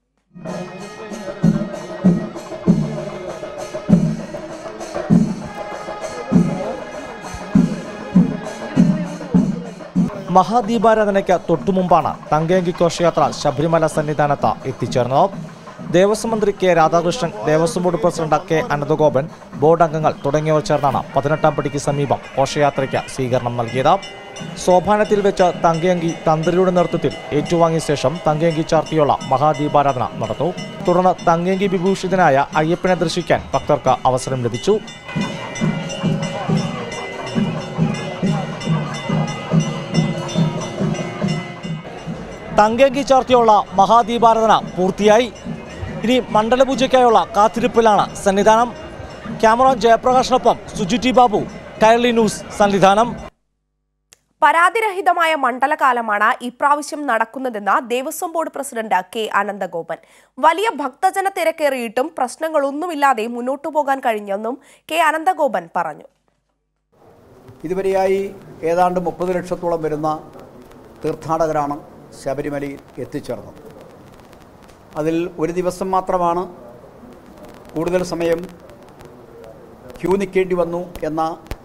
മഹാദീപാരാധനയ്ക്ക് തൊട്ടുമുമ്പാണ് തങ്കയങ്കി ഘോഷയാത്ര ശബരിമല സന്നിധാനത്ത് എത്തിച്ചേർന്നത്. ദേവസ്വം മന്ത്രി K Radhakrishnan, Devaswom board president K Ananthagopan, board അംഗങ്ങൾ തുടങ്ങിയവർ ചേർന്നാണ് 18-ാം പടിക്ക് സമീപം ഘോഷയാത്രയ്ക്ക് സ്വീകരണം നൽകിയത്. സോപാനത്തിൽ വെച്ച് തങ്കയങ്കി തന്ത്രിയുടെ നേതൃത്വത്തിൽ ഏറ്റുവാങ്ങിയ ശേഷം തങ്കയങ്കി ചാർത്തിയുള്ള മഹാദീപാരാധന നടന്നു. തുടർന്ന് തങ്കയങ്കി വിഭൂഷിതനായ അയ്യപ്പനെ ദർശിക്കാൻ ഭക്തർക്ക് അവസരം ലഭിച്ചു. തങ്കയങ്കി ചാർത്തിയുള്ള മഹാദീപാരാധന പൂർത്തിയായി. ഇനി മണ്ഡലപൂജയ്ക്കായുള്ള കാത്തിരിപ്പിലാണ് സന്നിധാനം. ക്യാമറമാൻ ജയപ്രകാശിനൊപ്പം സുജി ടി ബാബു, കൈരളി ന്യൂസ്, സന്നിധാനം. പരാതിരഹിതമായ മണ്ഡലകാലമാണ് ഇപ്രാവശ്യം നടക്കുന്നതെന്ന് Devaswom board president K Ananthagopan. വലിയ ഭക്തജന തിരക്കേറിയിട്ടും പ്രശ്നങ്ങളൊന്നുമില്ലാതെ മുന്നോട്ടു പോകാൻ കഴിഞ്ഞെന്നും കെ അനന്തഗോപൻ പറഞ്ഞു. ഇതുവരെയായി ഏതാണ്ട് 30 ലക്ഷത്തോളം വരുന്ന തീർത്ഥാടകരാണ് ശബരിമലയിൽ എത്തിച്ചേർന്നത്. അതിൽ ഒരു ദിവസം മാത്രമാണ് കൂടുതൽ സമയം ക്യൂ നിൽക്കേണ്ടി വന്നു എന്ന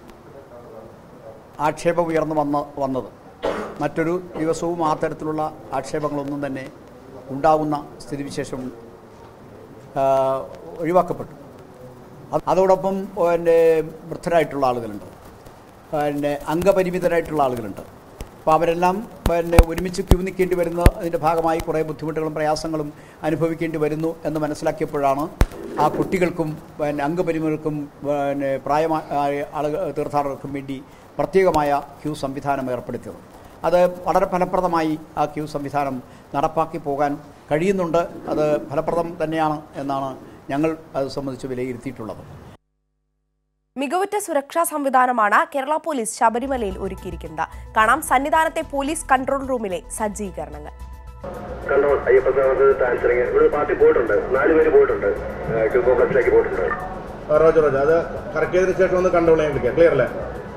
ആക്ഷേപം ഉയർന്നു വന്നത്. മറ്റൊരു ദിവസവും ആ തരത്തിലുള്ള ആക്ഷേപങ്ങളൊന്നും തന്നെ ഉണ്ടാകുന്ന സ്ഥിതിവിശേഷം ഒഴിവാക്കപ്പെട്ടു. അതോടൊപ്പം വൃദ്ധരായിട്ടുള്ള ആളുകളുണ്ട്, അംഗപരിമിതരായിട്ടുള്ള ആളുകളുണ്ട്. അപ്പോൾ അവരെല്ലാം ഒരുമിച്ച് ക്യൂ നിൽക്കേണ്ടി വരുന്ന അതിൻ്റെ ഭാഗമായി കുറേ ബുദ്ധിമുട്ടുകളും പ്രയാസങ്ങളും അനുഭവിക്കേണ്ടി വരുന്നു എന്ന് മനസ്സിലാക്കിയപ്പോഴാണ് ആ കുട്ടികൾക്കും അംഗപരിമിതർക്കും പ്രായമായ ആളുകൾ തീർത്ഥാടകർക്കും വേണ്ടി പ്രത്യേകമായ ക്യൂ സംവിധാനം ഏർപ്പെടുത്തിയത്. അത് വളരെ ഫലപ്രദമായി ആ ക്യൂ സംവിധാനം നടപ്പാക്കി പോകാൻ കഴിയുന്നുണ്ട്. അത് ഫലപ്രദം തന്നെയാണ് എന്നാണ് ഞങ്ങൾ അത് സംബന്ധിച്ച് വിലയിരുത്തിയിട്ടുള്ളത്. മികവുറ്റ സുരക്ഷാ സംവിധാനമാണ് കേരള പോലീസ് ശബരിമലയിൽ ഒരുക്കിയിരിക്കുന്നത്. കാണാം സന്നിധാനത്തെ പോലീസ് കൺട്രോൾ റൂമിലെ സജ്ജീകരണങ്ങൾ. കൺട്രോൾ അയ്യപ്പ പാർട്ടി പോയിട്ടുണ്ട്, 4 പേര് പോയിട്ടുണ്ട്, കോംപ്ലക്സിലേക്ക് പോയിട്ടുണ്ട്. അത് കറക്റ്റ് ചെയ്തതിനു ശേഷം ഒന്ന് കൺട്രോൾ ചെയ്യാൻ വിളിക്കാം. ക്ലിയർ അല്ലേ?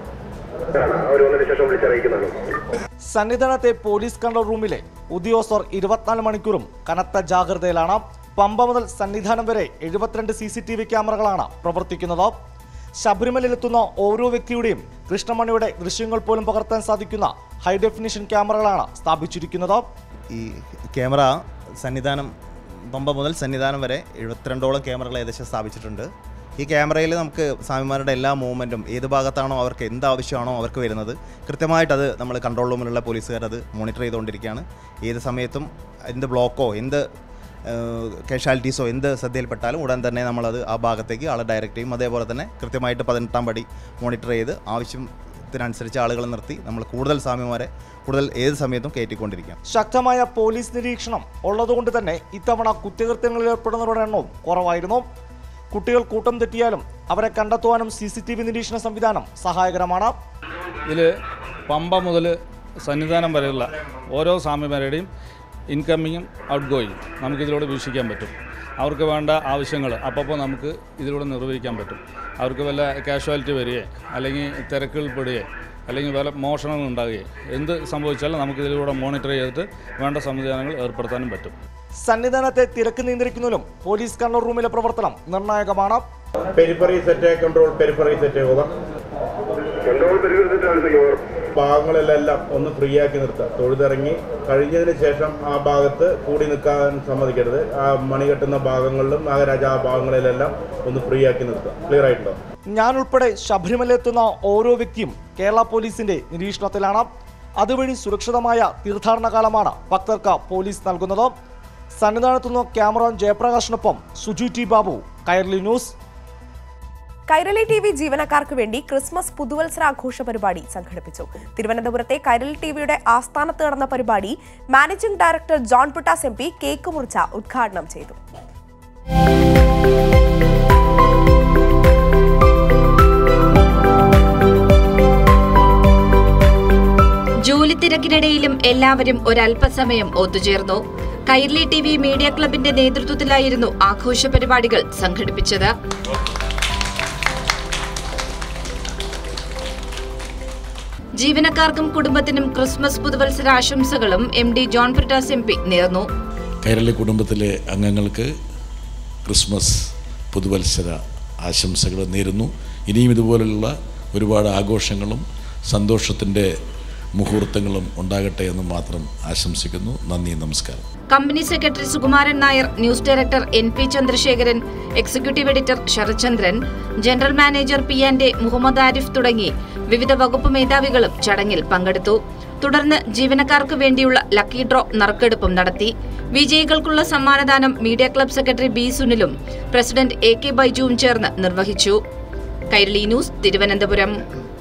അവർ വന്നതിന് ശേഷം വിളിച്ചറിയിക്കുന്നതാണ്. സന്നിധാനത്തെ പോലീസ് കൺട്രോൾ റൂമിലെ ഉദ്യോഗസ്ഥർ 24 മണിക്കൂറും കനത്ത ജാഗ്രതയിലാണ്. പമ്പ മുതൽ സന്നിധാനം വരെ 72 CCTV ക്യാമറകളാണ് പ്രവർത്തിക്കുന്നത്. ശബരിമലയിലെത്തുന്ന ഓരോ വ്യക്തിയുടെയും കൃഷ്ണമണിയുടെ ദൃശ്യങ്ങൾ പോലും പകർത്താൻ സാധിക്കുന്ന ഹൈ ഡെഫിനിഷൻ ക്യാമറകളാണ് സ്ഥാപിച്ചിരിക്കുന്നത്. ഈ ക്യാമറ സന്നിധാനം പമ്പ മുതൽ സന്നിധാനം വരെ 72ഓളം ക്യാമറകൾ ഏകദേശം സ്ഥാപിച്ചിട്ടുണ്ട്. ഈ ക്യാമറയിൽ നമുക്ക് സ്വാമിമാരുടെ എല്ലാ മൂവ്മെൻറ്റും ഏത് ഭാഗത്താണോ അവർക്ക് എന്ത് ആവശ്യമാണോ അവർക്ക് വരുന്നത് കൃത്യമായിട്ടത് നമ്മൾ കൺട്രോൾ റൂമിലുള്ള പോലീസുകാരത് മോണിറ്റർ ചെയ്തുകൊണ്ടിരിക്കുകയാണ്. ഏത് സമയത്തും എന്ത് ബ്ലോക്കോ എന്ത് കാഷ്വാലിറ്റീസോ എന്ത് ശ്രദ്ധയിൽപ്പെട്ടാലും ഉടൻ തന്നെ നമ്മളത് ആ ഭാഗത്തേക്ക് ആളെ ഡയറക്റ്റ് ചെയ്യും. അതേപോലെ തന്നെ കൃത്യമായിട്ട് 18ാം പടി മോണിറ്റർ ചെയ്ത് ആവശ്യത്തിനനുസരിച്ച് ആളുകളെ നിർത്തി നമ്മൾ കൂടുതൽ സ്വാമിമാരെ കൂടുതൽ ഏത് സമയത്തും കയറ്റിക്കൊണ്ടിരിക്കാം. ശക്തമായ പോലീസ് നിരീക്ഷണം ഉള്ളതുകൊണ്ട് തന്നെ ഇത്തവണ കുറ്റകൃത്യങ്ങളിൽ ഏർപ്പെടുന്നവരുടെ എണ്ണവും കുറവായിരുന്നു. കുട്ടികൾ കൂട്ടം തെറ്റിയാലും അവരെ കണ്ടെത്തുവാനും CCTV നിരീക്ഷണ സംവിധാനം സഹായകരമാണ്. ഇതിൽ പമ്പ മുതൽ സന്നിധാനം വരെയുള്ള ഓരോ സ്വാമിമാരുടെയും ഇൻകമ്മിങ്ങും ഔട്ട് ഗോയിങ് നമുക്കിതിലൂടെ വീക്ഷിക്കാൻ പറ്റും. അവർക്ക് വേണ്ട ആവശ്യങ്ങൾ അപ്പോൾ നമുക്ക് ഇതിലൂടെ നിർവഹിക്കാൻ പറ്റും. അവർക്ക് വല്ല കാഷ്വാലിറ്റി വരികയോ അല്ലെങ്കിൽ തിരക്കുകൾ പെടുകയോ അല്ലെങ്കിൽ വല്ല മോഷണങ്ങൾ ഉണ്ടാകുകയോ എന്ത് സംഭവിച്ചാലും നമുക്കിതിലൂടെ മോണിറ്റർ ചെയ്തിട്ട് വേണ്ട സംവിധാനങ്ങൾ ഏർപ്പെടുത്താനും പറ്റും. സന്നിധാനത്തെ തിരക്ക് നിയന്ത്രിക്കുന്നതിലും പോലീസ് കൺട്രോൾ റൂമിലെ പ്രവർത്തനം നിർണായകമാണ്. ഭാഗങ്ങളിലെല്ലാം ഒന്ന് ഫ്രീ ആക്കി നിർത്തുക. തൊഴുതിറങ്ങി കഴിഞ്ഞതിന് ശേഷം ആ ഭാഗത്ത് കൂടി നിൽക്കാൻ സമ്മതിക്കരുത്. ആ മണി കെട്ടുന്ന ഭാഗങ്ങളിലും നാഗരാജ ആ ഭാഗങ്ങളിലെല്ലാം ഒന്ന് ഫ്രീ ആക്കി നിർത്തുക. ക്ലിയർ ആയിട്ടുണ്ടോ? ഞാൻ ഉൾപ്പെടെ ശബരിമലയെത്തുന്ന ഓരോ വ്യക്തിയും കേരള പോലീസിന്റെ നിരീക്ഷണത്തിലാണ്. അതുവഴി സുരക്ഷിതമായ തീർത്ഥാടന കാലമാണ് ഭക്തർക്ക് പോലീസ് നൽകുന്നത്. സന്നിധാനത്തുനിന്ന് ക്യാമറമാൻ ജയപ്രകാശിനൊപ്പം Suju T Babu, Kairali news. Kairali TV ജീവനക്കാർക്ക് വേണ്ടി ക്രിസ്മസ് പുതുവത്സരാഘോഷ പരിപാടി സംഘടിപ്പിച്ചു. തിരുവനന്തപുരത്തെ കൈരളി TVയുടെ ആസ്ഥാനത്ത് നടന്ന പരിപാടി managing director John Brittas MP cake മുറിച്ച ഉദ്ഘാടനം ചെയ്തു. ജോലി തിരക്കിനിടയിലും എല്ലാവരും ഒരല്പസമയം ഒത്തുചേർന്നു. കൈരളി TV മീഡിയ ക്ലബിന്റെ നേതൃത്വത്തിലായിരുന്നു ആഘോഷ പരിപാടികൾ സംഘടിപ്പിച്ചത്. ജീവനക്കാർക്കും കുടുംബത്തിനും ക്രിസ്മസ് പുതുവത്സര ആശംസകളും MD ജോൺ ബ്രിട്ടാസ് MP നേർന്നു. കൈരളി കുടുംബത്തിലെ അംഗങ്ങൾക്ക് ക്രിസ്മസ് പുതുവത്സര ആശംസകൾ നേരുന്നു. ഇനിയും ഇതുപോലുള്ള ഒരുപാട് ആഘോഷങ്ങളും സന്തോഷത്തിൻ്റെ മുഹൂർത്തങ്ങളും ഉണ്ടാകട്ടെ എന്ന് മാത്രം ആശംസിക്കുന്നു. നന്ദി, നമസ്കാരം. Company secretary Sukumaran Nair, news director NP Chandrasekharan, executive editor Sarathchandran, general manager PA Muhammad Arif തുടങ്ങി വിവിധ വകുപ്പ് മേധാവികളും ചടങ്ങിൽ പങ്കെടുത്തു. തുടർന്ന് ജീവനക്കാർക്ക് വേണ്ടിയുള്ള ലക്കി ഡ്രോ നറുക്കെടുപ്പും നടത്തി. വിജയികൾക്കുള്ള സമ്മാനദാനം മീഡിയ ക്ലബ് സെക്രട്ടറി B സുനിലും പ്രസിഡന്റ് AK ബൈജുവും ചേർന്ന് നിർവഹിച്ചു. കൈരളി ന്യൂസ്, തിരുവനന്തപുരം.